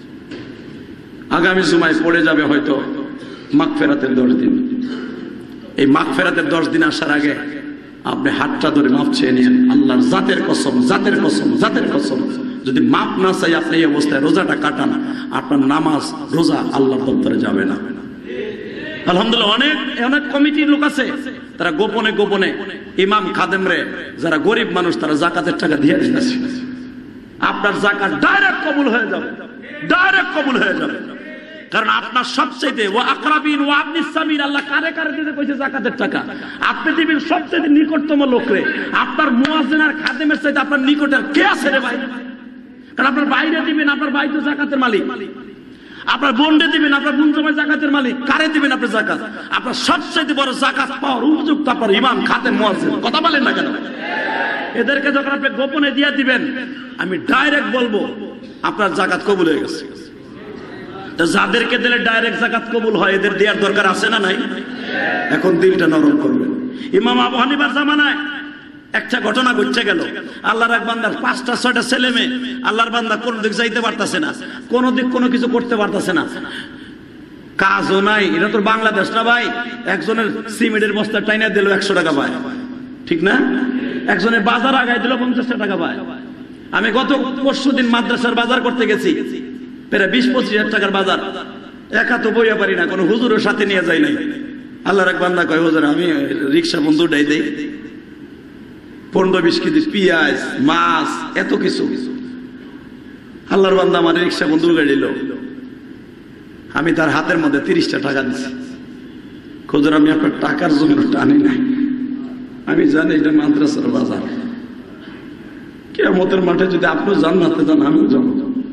আগামী জুমায় পড়ে যাবে হয়তো মাগফিরাতের দশ দিন। এই মাগফিরাতের দশ দিন আসার আগে আপনি হাতটা ধরে মাপ চেয়ে নিন। আল্লাহর জাতের কসম, জাতের কসম, জাতের কসম, যদি মাপ না চাই আপনি এই অবস্থায় রোজাটা কাটান, আপনার নামাজ রোজা আল্লাহর দপ্তরে যাবে না। আলহামদুলিল্লাহ, অনেক অনেক কমিটির লোক আছে, তারা গোপনে গোপনে ইমাম খাদেমরে, যারা গরিব মানুষ, তারা জাকাতের টাকা দিয়ে দিয়েছে। আপনার জাকাত ডাইরেক্ট কবুল হয়ে যাবে, ডাইরেক্ট কবুল হয়ে যাবে, কারণ আপনার সবচেয়ে ওয়া আকরাবিন ওয়া আবনিস সাবিল, আল্লাহ কারে কারে দিতে কইছে জাকাতের টাকা, আপনি দিবেন সবচেয়ে নিকটতম লোকরে। আপনার মুয়াজ্জিন আর খাদেমের চাইতে আপনার নিকটের কে আছে রে ভাই? কারণ আপনার বাইরে দিবেন, আপনার ভাই তো জাকাতের মালিক। আপনার বোনরে দিবেন, আপনার বোন জমায় জাকাতের মালিক। কারে দিবেন আপনি জাকাত? আপনার সবচেয়ে বড় জাকাত পাওয়ার উপযুক্ত আপনার ইমাম, খাদেম, মুয়াজ্জিন। কথা বলেন না কেন? এদেরকে যখন আপনি গোপনে দিয়ে দিবেন, আমি ডাইরেক্ট বলবো আপনার জাকাত কবুল হয়ে গেছে। যাদেরকে দিলে ডাইরেক্ট জাকাত কবুল হয়, এদের দেওয়ার দরকার আছে না নাই? এখন দিলটা নরম করবেন। ইমাম আবু হানিফার জামানায় একটা ঘটনা ঘটতে গেল, আল্লাহর এক বান্দার পাঁচটা ছয়টা ছেলে মেয়ে, আল্লাহর বান্দা কোন দিক যাইতে পারতেছে না, কোন দিক কোনো কিছু করতে পারতেছে না, কাজও নাই। এটা তো বাংলাদেশ না ভাই। একজনের সিমেন্টের বস্তা টাইনা দিল একশো টাকা পায়, ঠিক না? একজনের বাজার আগায় দিল পঞ্চাশ টাকা পায়। আমি গত পরশু দিন মাদ্রাসার বাজার করতে গেছি, প্রায় বিশ পঁচিশ হাজার টাকার বাজার। একা তো বইয়া পারি না, কোনো হুজুরের সাথে নিয়ে যাই নাই। আল্লাহর এক বান্দা কয়, হুজুর আমি রিক্সা বন্ধু উঠাই দেই, পনেরো বিশ কেজি পেঁয়াজ, মাছ, এত কিছু। আল্লাহর বান্দা আমার রিক্সা বন্ধু গাড়ি দিল, আমি তার হাতের মধ্যে তিরিশটা টাকা দিচ্ছি। হুজুর আমি আপনার টাকার জন্য টানি নাই, আমি জানি এটা মাদ্রাসার বাজার। কিয়ামতের মাঠে যদি আপনি জান্নাতে যান, আমিও যাবো।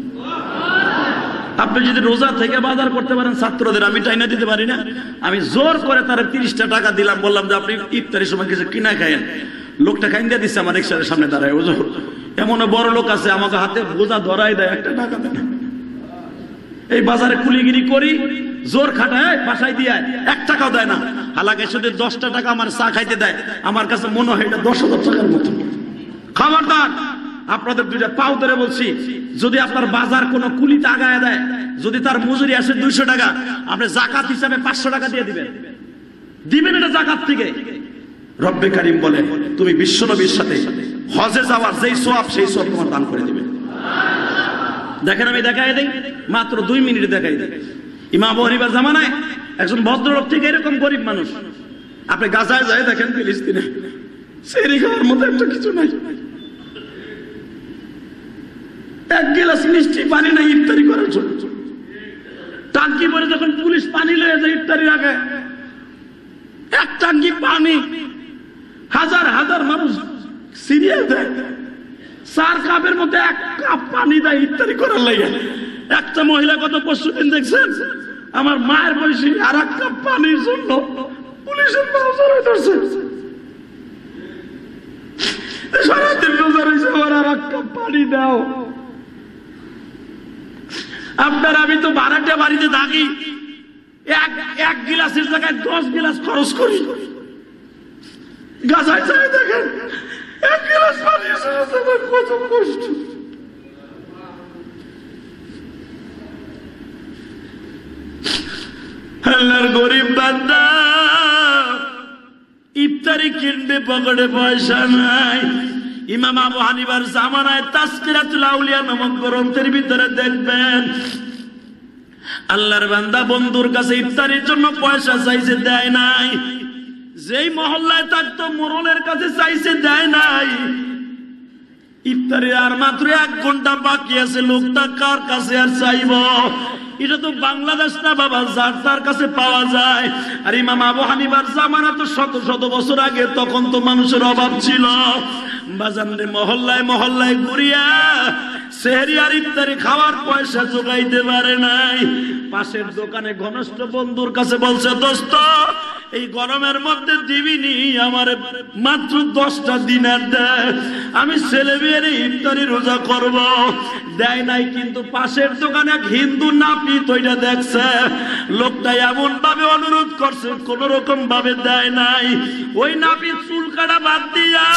আপনি যদি রোজা থেকে বাজার করতে পারেন ছাত্রদের, আমি টাইনা দিতে পারি না। আমি জোর করে তার তিরিশটা টাকা দিলাম, বললাম যে আপনি ইফতারের সময় কিছু কিনা খাইয়েন। লোকটা খাইন দিয়ে দিচ্ছে, আমার রিক্সার সামনে দাঁড়ায়। এমন বড় লোক আছে, আমাকে হাতে বোঝা ধরাই দেয়, একটা টাকা দেয় না। এই বাজারে কুলিগিরি করি, জোর খাটায়, বাসায় দিয়ে এক টাকাও দেয় না। হালাকে শুধু দশটা টাকা আমার চা খাইতে দেয়, আমার কাছে মনে হয় এটা দশ হাজার টাকার মতো। খবরদার, আপনাদের দুইটা পাও ধরে বলছি, যদি আপনার বাজার কোনো কুলিতে আগায় দেয়, যদি তার মজুরি আসে দুইশো টাকা, আপনি জাকাত হিসাবে পাঁচশো টাকা দিয়ে দিবেন, দিবেন এটা জাকাত থেকে। রব্বে কারীম বলে তুমি বিশ্বনবীর সাথে হজে যাওয়ার যেই সওয়াব সেই সওয়াব তোমার দান করে দিবে। দেখেন আমি দেখাই দেই, মাত্র দুই মিনিট দেখাই দেই। ইমাম আবু হানিফার জামানায় একজন ভদ্রলোক থেকে এরকম গরিব মানুষ, আপনি গাজায় যায় দেখেন ফিলিস্তিনে সেহরি খাওয়ার মতো একটা কিছু নাই, এক গ্লাস মিষ্টি পানি নাই ইফতারি করার জন্য। টাঙ্কি ভরে যখন পুলিশ পানি লয়ে যায় ইফতারি রাখে, এক টাঙ্কি পানি হাজার হাজার মানুষ সিরিয়াল দেয়, চার কাপের মধ্যে এক কাপ পানি দেয় ইফতারি করার লাগে। একটা মহিলা গত পরশু দিন দেখছেন আমার মায়ের বয়সী আর এক কাপ পানির জন্য পুলিশের নজরে ধরছে, সারাদিন রোজা রয়েছে আমার আর এক কাপ পানি দাও। আপনার আমি তো ভাড়াটে বাড়িতে থাকি, এক এক গিলাসের জায়গায় দশ গিলাস খরচ করি। গাজায় যায় দেখেন এক গিলাস পানি কত কষ্ট। আল্লাহর গরিব বান্দা ইফতারি কিনবে, পকেটে পয়সা নাই। ইমাম আবু হানিফার জামানায় তাসকিরাতুল আউলিয়া নামক গ্রন্থের ভিতরে দেখবেন আল্লাহর বান্দা বন্ধুর কাছে ইফতারির জন্য পয়সা চাইছে, দেয় নাই। যেই মহল্লায় থাকতো মোড়লের কাছে চাইছে, দেয় নাই। ইফতারি আর মাত্র এক ঘন্টা বাকি আছে, লোকটা কার কাছে আর চাইব? এটা তো বাংলাদেশ না বাবা, যার তার কাছে পাওয়া যায়। আর ইমাম আবু হানিফার জামানা তো শত শত বছর আগে, তখন তো মানুষের অভাব ছিল। বাজারে মহল্লায় মহল্লায় ঘুরিয়া সেহরি আর ইফতারি খাওয়ার পয়সা জোগাইতে পারে নাই। পাশের দোকানে ঘনিষ্ঠ বন্ধুর কাছে বলছে, দোস্ত এই গরমের মধ্যে দিবিনি, আমার মাত্র দশটা দিনার দেয়, আমি ছেলে মেয়ের ইফতারি রোজা করব। দেয় নাই, কিন্তু পাশের দোকানে এক হিন্দু নাপিত ওইটা দেখছে, লোকটা এমন ভাবে অনুরোধ করছে, কোন রকম ভাবে দেয় নাই। ওই নাপিত চুল কাটা বাদ দিয়া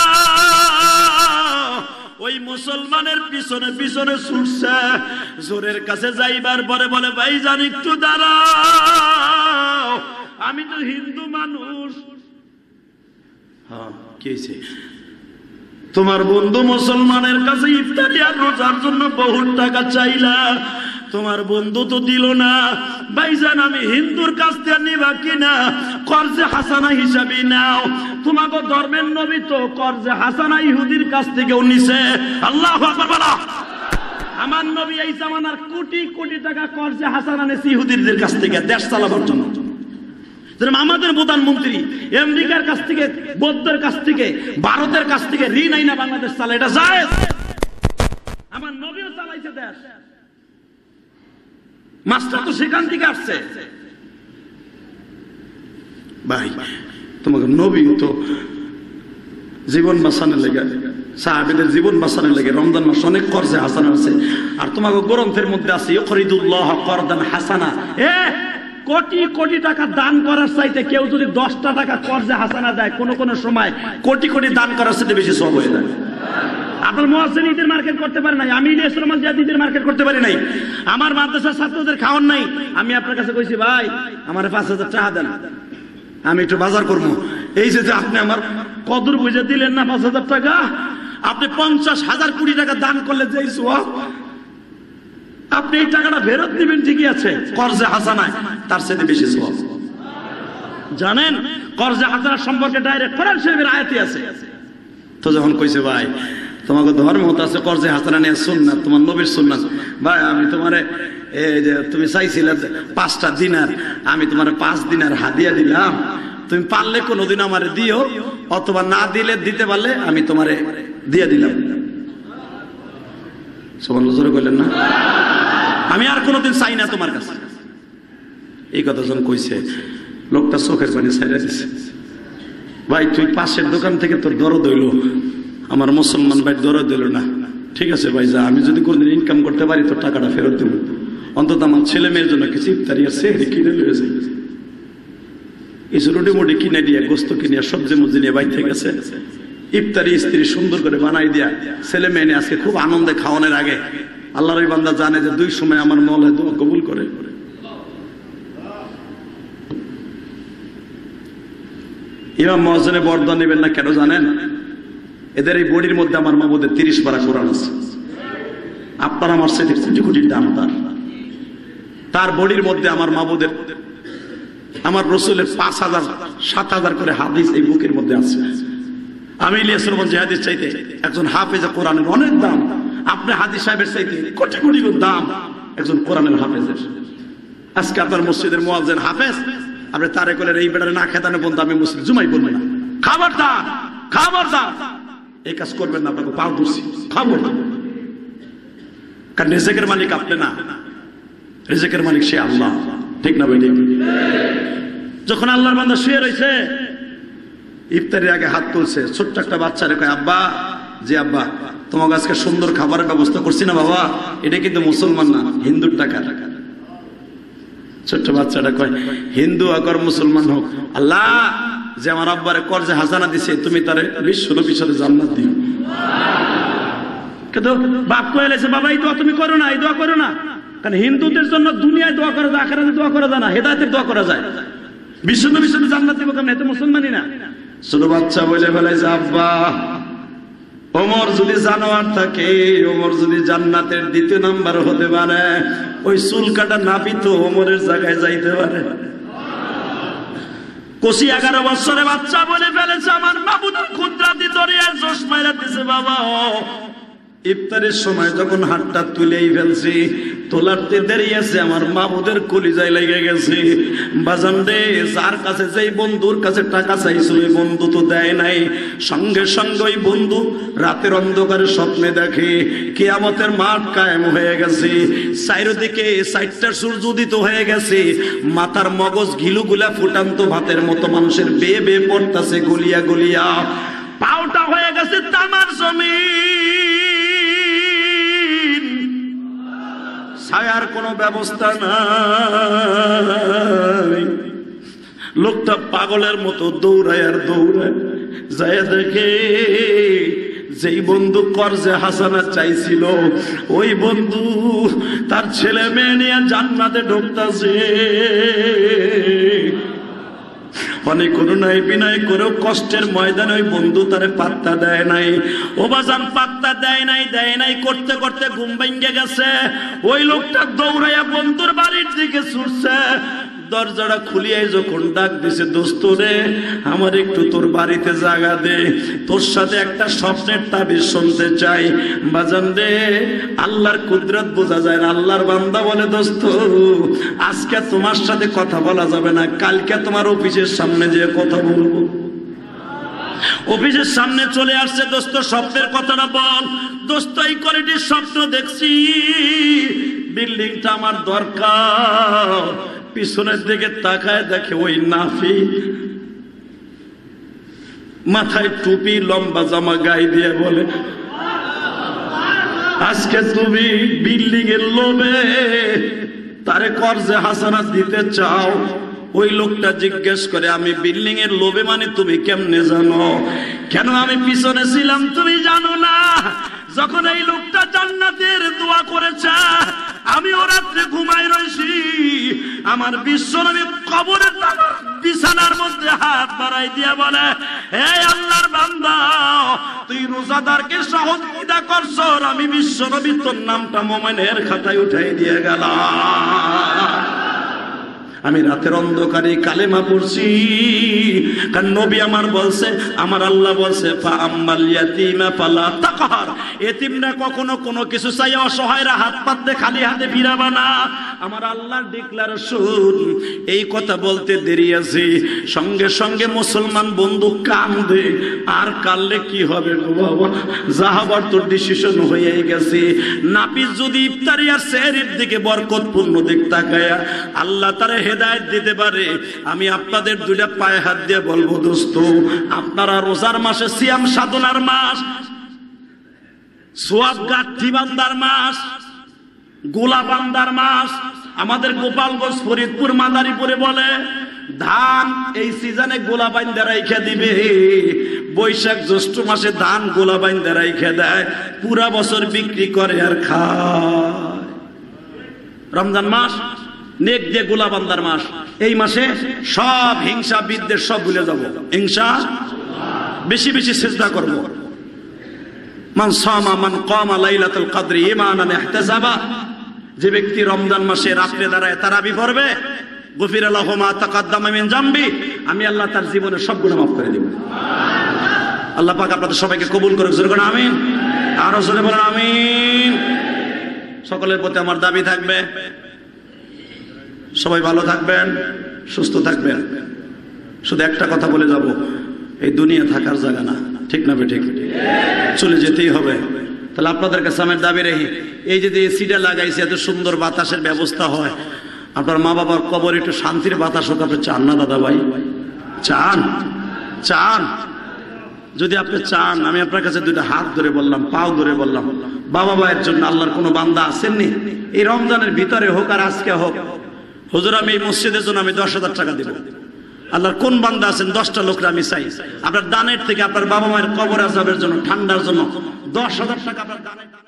ওই মুসলমানের পিছনে পিছনে ছুটছে। জোরের কাছে যাইবার পরে বলে, ভাই জান একটু দাঁড়াও, আমি তো হিন্দু মানুষ। হ্যাঁ কি হয়েছে? তোমার বন্ধু মুসলমানের কাছে ইফতারি আর রোজার জন্য বহু টাকা চাইলা, তোমার বন্ধু তো দিল না। ভাইজান আমি হিন্দুর কাছ থেকে নিবা কিনা কর্জে হাসানা হিসাবে নাও। তোমাকে ধর্মের নবী তো কর্জে হাসানা ইহুদির কাছ থেকে নিছে। আল্লাহু আকবার বলো। আমার নবী এই জামানার কোটি কোটি টাকা কর্জে হাসানা নিছে ইহুদিদের কাছ থেকে দেশ চালাবার জন্য। আমাদের প্রধানমন্ত্রী আমেরিকার কাছ থেকে, বৌদ্ধের কাছ থেকে, ভারতের কাছ থেকে ঋণ আইনা বাংলাদেশ চালায়, এটা জায়েজ। আমার নবীও চালাইছে দেশ, মাস্টার তো সেখান থেকে আসছে। ভাই তোমাকে নবী তো জীবন বাঁচানোর লেগে, সাহাবীদের জীবন বাঁচানোর লেগে রমজান মাস অনেক কর্জে হাসানা আছে। আর তোমাকে গ্রন্থের মধ্যে আছে ইউকরিদুল্লাহ করদান হাসানা, এ কোটি কোটি টাকা দান করার চাইতে কেউ যদি দশটা টাকা কর্জে হাসানা দেয়, কোন কোন সময় কোটি কোটি দান করার চাইতে বেশি সওয়াব হয়ে যায়। আপনার মুয়াজ্জিন ঈদের মার্কেট করতে পারে নাই, আমি ইলিয়াস রহমান জিয়াদ ঈদের মার্কেট করতে পারি নাই, আমার মাদ্রাসার ছাত্রদের খাওয়ান নাই। আমি আপনার কাছে কইছি, ভাই আমার পাঁচ হাজার টাকা দেন, আমি একটু বাজার করবো। এই যে আপনি আমার কদর বুঝে দিলেন না পাঁচ হাজার টাকা, আপনি পঞ্চাশ হাজার কোটি টাকা দান করলে যে সওয়াব, আপনি এই টাকাটা ফেরত দিবেন ঠিকই আছে, কর্জে হাসানায় তার সাথে বেশি সওয়াব। জানেন কর্জে হাসানা সম্পর্কে ডাইরেক্ট কোরআন শরীফের আয়াতই আছে। তো যখন কইছে ভাই তোমাকে ধর্ম হতে আছে কর্জে হাসানা নিয়ে সুন্নাত, তোমার নবীর সুন্নাত, ভাই আমি তোমারে এই যে তুমি চাইছিলে পাঁচটা দিনার, আমি তোমার পাঁচ দিনার হাদিয়া দিলাম, তুমি পারলে কোনোদিন আমারে দিও, অথবা না দিলে দিতে পারলে আমি তোমারে দিয়ে দিলাম। সুবহানাল্লাহ জোরে কইলেন না? আমি আর কোনোদিন চাই না তোমার কাছে। এই কথা যখন কইছে লোকটা চোখের পানি ছেড়ে দিছে। ভাই তুই পাশের দোকান থেকে তোর দরদ হইল, আমার মুসলমান ভাই দরদ হইল না, ঠিক আছে ভাই যা, আমি যদি কোনদিন ইনকাম করতে পারি তোর টাকাটা ফেরত দেবো, অন্তত আমার ছেলে মেয়ের জন্য কিছু ইফতারি আর সেহরি কিনে লয়ে যাই। কিছু রুটি মুটি কিনে দিয়ে, গোস্ত কিনে, সবজি মবজি নিয়ে বাইরে গেছে। ইফতারি স্ত্রী সুন্দর করে বানাই দিয়া ছেলে মেয়ে নিয়ে আজকে খুব আনন্দে খাওয়ানোর আগে আল্লাহর এই বান্দা জানে যে দুই সময় আমার মওলা দোয়া কবুল করে। ইমাম মুয়াজ্জিনে বর্দোয়া নেবেন না কেন জানেন? এদের এই বডির মধ্যে আমার মাবুদের তিরিশ পারা কোরআন আছে। আপনার আমার সাথে কোটি কোটি দাম তার তার বডির মধ্যে আমার মাবুদের আমার রসুলের পাঁচ হাজার সাত হাজার করে হাদিস এই বুকের মধ্যে আছে। আমি ইলিয়াসের মধ্যে হাদিস চাইতে একজন হাফেজে কোরআনের অনেক দাম, আপনি হাদিস সাহেবের চাইতে কোটি কোটি দাম একজন কোরআনের হাফেজের। আজকে আপনার মসজিদের মুয়াজ্জিন হাফেজ, আপনি তারে করলেন এই বেটারে না খেতানে বলতে আমি মুসলিম জুমাই বলবেন না, খবরদার খবরদার এই কাজ করবেন না, আপনাকে পাও ধরছি খবরদার। কারণ রিজিকের মালিক আপনি না, রিজিকের মালিক সে আল্লাহ, ঠিক না ভাই? যখন আল্লাহর বান্দা শুয়ে রয়েছে, ইফতারের আগে হাত তুলছে, ছোট্ট একটা বাচ্চারে কয় আব্বা, জি আব্বা তোমাকে আজকে সুন্দর খাবারের ব্যবস্থা করছি না বাবা, এটা কিন্তু মুসলমান না, হিন্দুর টাকা। ছোট্ট বাচ্চাটা কয় হিন্দু আকর মুসলমান হোক, আল্লাহ যে আমার আব্বারে কর্জে হাসানা দিছে তুমি তারে বিশ্ব নবীর সাথে জান্নাত দিও। কিন্তু বাপ কয়ে লেছে বাবা এই দোয়া তুমি করো না, এই দোয়া করো না। কারণ হিন্দুদের জন্য দুনিয়ায় দোয়া করা যায়, আখিরাতে দোয়া করা যায় না, হেদায়েতের দোয়া করা যায়। বিশ্ব নবীর সাথে জান্নাত দিব কেমন? এতে মুসলমানই না। ছোট বাচ্চা বলে ফেলাইছে আব্বা ওমর যদি জানোয়ার থাকে, ওমর যদি জান্নাতের দ্বিতীয় নাম্বার হতে পারে, ওই চুল কাটা নাবি তো ওমরের জায়গায় যাইতে পারে। কোসি এগারো বছরের বাচ্চা বলে ফেলেছে আমার মাবুদ কুদরতি দরিয়ার জোশ মাইরা দিছে বাবা। ইফতারের সময় যখন হাতটা তুলেই ফেলছি, তোলারতে দেরি আছে, আমার মাবুদের কলিজায় লেগে গেছে। বাজান রে, যার কাছে যেই বন্ধুর কাছে টাকা চাইছিল ওই বন্ধু তো দেয় নাই, সঙ্গে সঙ্গে ওই বন্ধু রাতের অন্ধকারে স্বপ্নে দেখে কিয়ামতের মাঠ কায়েম হয়ে গেছে, চারিদিকে চারটা সূর্য উদিত হয়ে গেছে, মাথার মগজ ঘিলুগুলা ফুটান্ত ভাতের মতো মানুষের বেয়ে বেয়ে পড়তাছে গলিয়া গলিয়া, পাউটা হয়ে গেছে তামার জমিন, ছায়ার কোনো ব্যবস্থা নাই। লোকটা পাগলের মতো দৌড়ায় আর দৌড়ায়, যায় দেখে যেই বন্ধু কর্জে হাসানা চাইছিল ওই বন্ধু তার ছেলে মেয়ে নিয়ে জান্নাতে ঢুকতাছে। অনেক করুণায় বিনয় করেও কষ্টের ময়দানে ওই বন্ধু তারে পাত্তা দেয় নাই। ও বাজান পাত্তা দেয় নাই দেয় নাই করতে করতে ঘুম ভেঙে গেছে। ওই লোকটা দৌড়াইয়া বন্ধুর বাড়ির দিকে ছুটছে। দরজাটা খুলিয়ে যখন ডাক দিছে, দোস্ত রে আমার একটু তোর বাড়িতে জায়গা দে, তোর সাথে একটা স্বপ্নের তাবিজ শুনতে চাই। বাজান রে, আল্লাহর কুদরত বোঝা যায় না। আল্লাহর বান্দা বলে দোস্ত আজকে তোমার সাথে কথা বলা যাবে না, কালকে তোমার অফিসের সামনে যে কথা বলবো। অফিসের সামনে চলে আসছে, দোস্ত স্বপ্নের কথাটা বল। দোস্ত এই কোয়ালিটির স্বপ্ন দেখছি, বিল্ডিংটা আমার দরকার। পিছনের দিকে তাকায় দেখে ওই নাফি, মাথায় টুপি, লম্বা জামা গায়ে দিয়ে বলে আজকে তুমি বিল্ডিং এর লোভে তারে কর্জে হাসানা দিতে চাও। ওই লোকটা জিজ্ঞেস করে আমি বিল্ডিং এর লোভে মানে তুমি কেমনে জানো? কেন আমি পিছনে ছিলাম তুমি জানো না? যখন এই লোকটা জান্নাতের দোয়া করেছে আমি ও রাত্রে ঘুমাই রইছি, আমার বিশ্বনবী কবরের বিছানার মধ্যে হাত বাড়াই দিয়া বলে হে আল্লাহর বান্দা তুই রোজাদারকে সহযোগিতা করছ, আমি বিশ্বনবী তোর নামটা মুমিনের খাতায় উঠাই দিয়ে গেলাম। আমি রাতের অন্ধকারে কালেমা পড়ছি, কারণ নবী আমার বলছে, আমার আল্লাহ বলছে ফা আম্মাল ইয়াতীমা ফালা তাকহার, এতিমরা কখনো কোনো কিছু চাই অসহায়রা হাত পাততে খালি হাতে ফিরাবা না। আমার আল্লাহর ডিক্লারেশন। এই কথা বলতে দেরি আছে, সঙ্গে সঙ্গে মুসলমান বন্ধু কান্দে। আর কাললে কি হবে গো বাবা, যাহাবার তো ডিসিশন হয়ে গেছে। নাপিস যদি ইফতারি আর সেহরির দিকে বরকতপূর্ণ দিক তাকায়া আল্লাহ তারে হেদায়েত দিতে পারে, আমি আপনাদের দুইটা পায়ে হাত দিয়ে বলবো দোস্ত আপনারা রোজার মাসে সিয়াম সাধনার মাস, সোয়াব গাঠি বান্দার মাস, গোলা বান্দার মাস। আমাদের গোপালগঞ্জ, ফরিদপুর, মাদারীপুরে বলে ধান এই সিজনে গোলা বাইন্দা রাইখা দিবে। বৈশাখ জ্যৈষ্ঠ মাসে ধান গোলা বাইন্দা রাইখা দেয়, পুরা বছর বিক্রি করে আর খায়। রমজান মাস নেক দিয়ে গোলাবান্দার মাস। এই মাসে সব হিংসা বিদ্বেষ সব ভুলে যাব, হিংসা বেশি বেশি সিজদা করব। মান সামা মান কামা লাইলাতুল কদরি ঈমানান ইহতিসাবা, যে ব্যক্তি রমজান মাসে রাতে দাঁড়ায় তারাবি পড়বে, গফিরা লাহু মা তাকাদ্দামা মিন জামবি, আমি আল্লাহ তার জীবনের সব গুনাহ মাফ করে দেব। আল্লাহ পাক আপনাদের সবাইকে কবুল করুক, জোরে বলেন আমিন। আর জোরে বলেন আমিন। সকলের প্রতি আমার দাবি থাকবে, সবাই ভালো থাকবেন, সুস্থ থাকবেন। শুধু একটা কথা বলে যাব, এই দুনিয়া থাকার জায়গা না, ঠিক না ঠিক? চলে যেতেই হবে। তাহলে আপনাদের কাছে আমার দাবি রেখে, এই যে এসিটা লাগাইছে, এত সুন্দর বাতাসের ব্যবস্থা হয়, আপনার মা বাবার কবর একটু শান্তির বাতাস হোক, আপনি চান না দাদা ভাই? চান? চান? যদি আপনি চান, আমি আপনার কাছে দুইটা হাত ধরে বললাম, পাও ধরে বললাম, বাবা মায়ের জন্য আল্লাহর কোনো বান্দা আসেননি এই রমজানের ভিতরে হোক আর আজকে হোক, হুজুর আমি এই মসজিদের জন্য আমি দশ হাজার টাকা দেব। আল্লাহর কোন বান্দা আছেন দশটা লোকরা আমি চাই আপনার দানের থেকে আপনার বাবা মায়ের কবর আযাবের জন্য, ঠান্ডার জন্য দশ হাজার টাকা আপনার দানের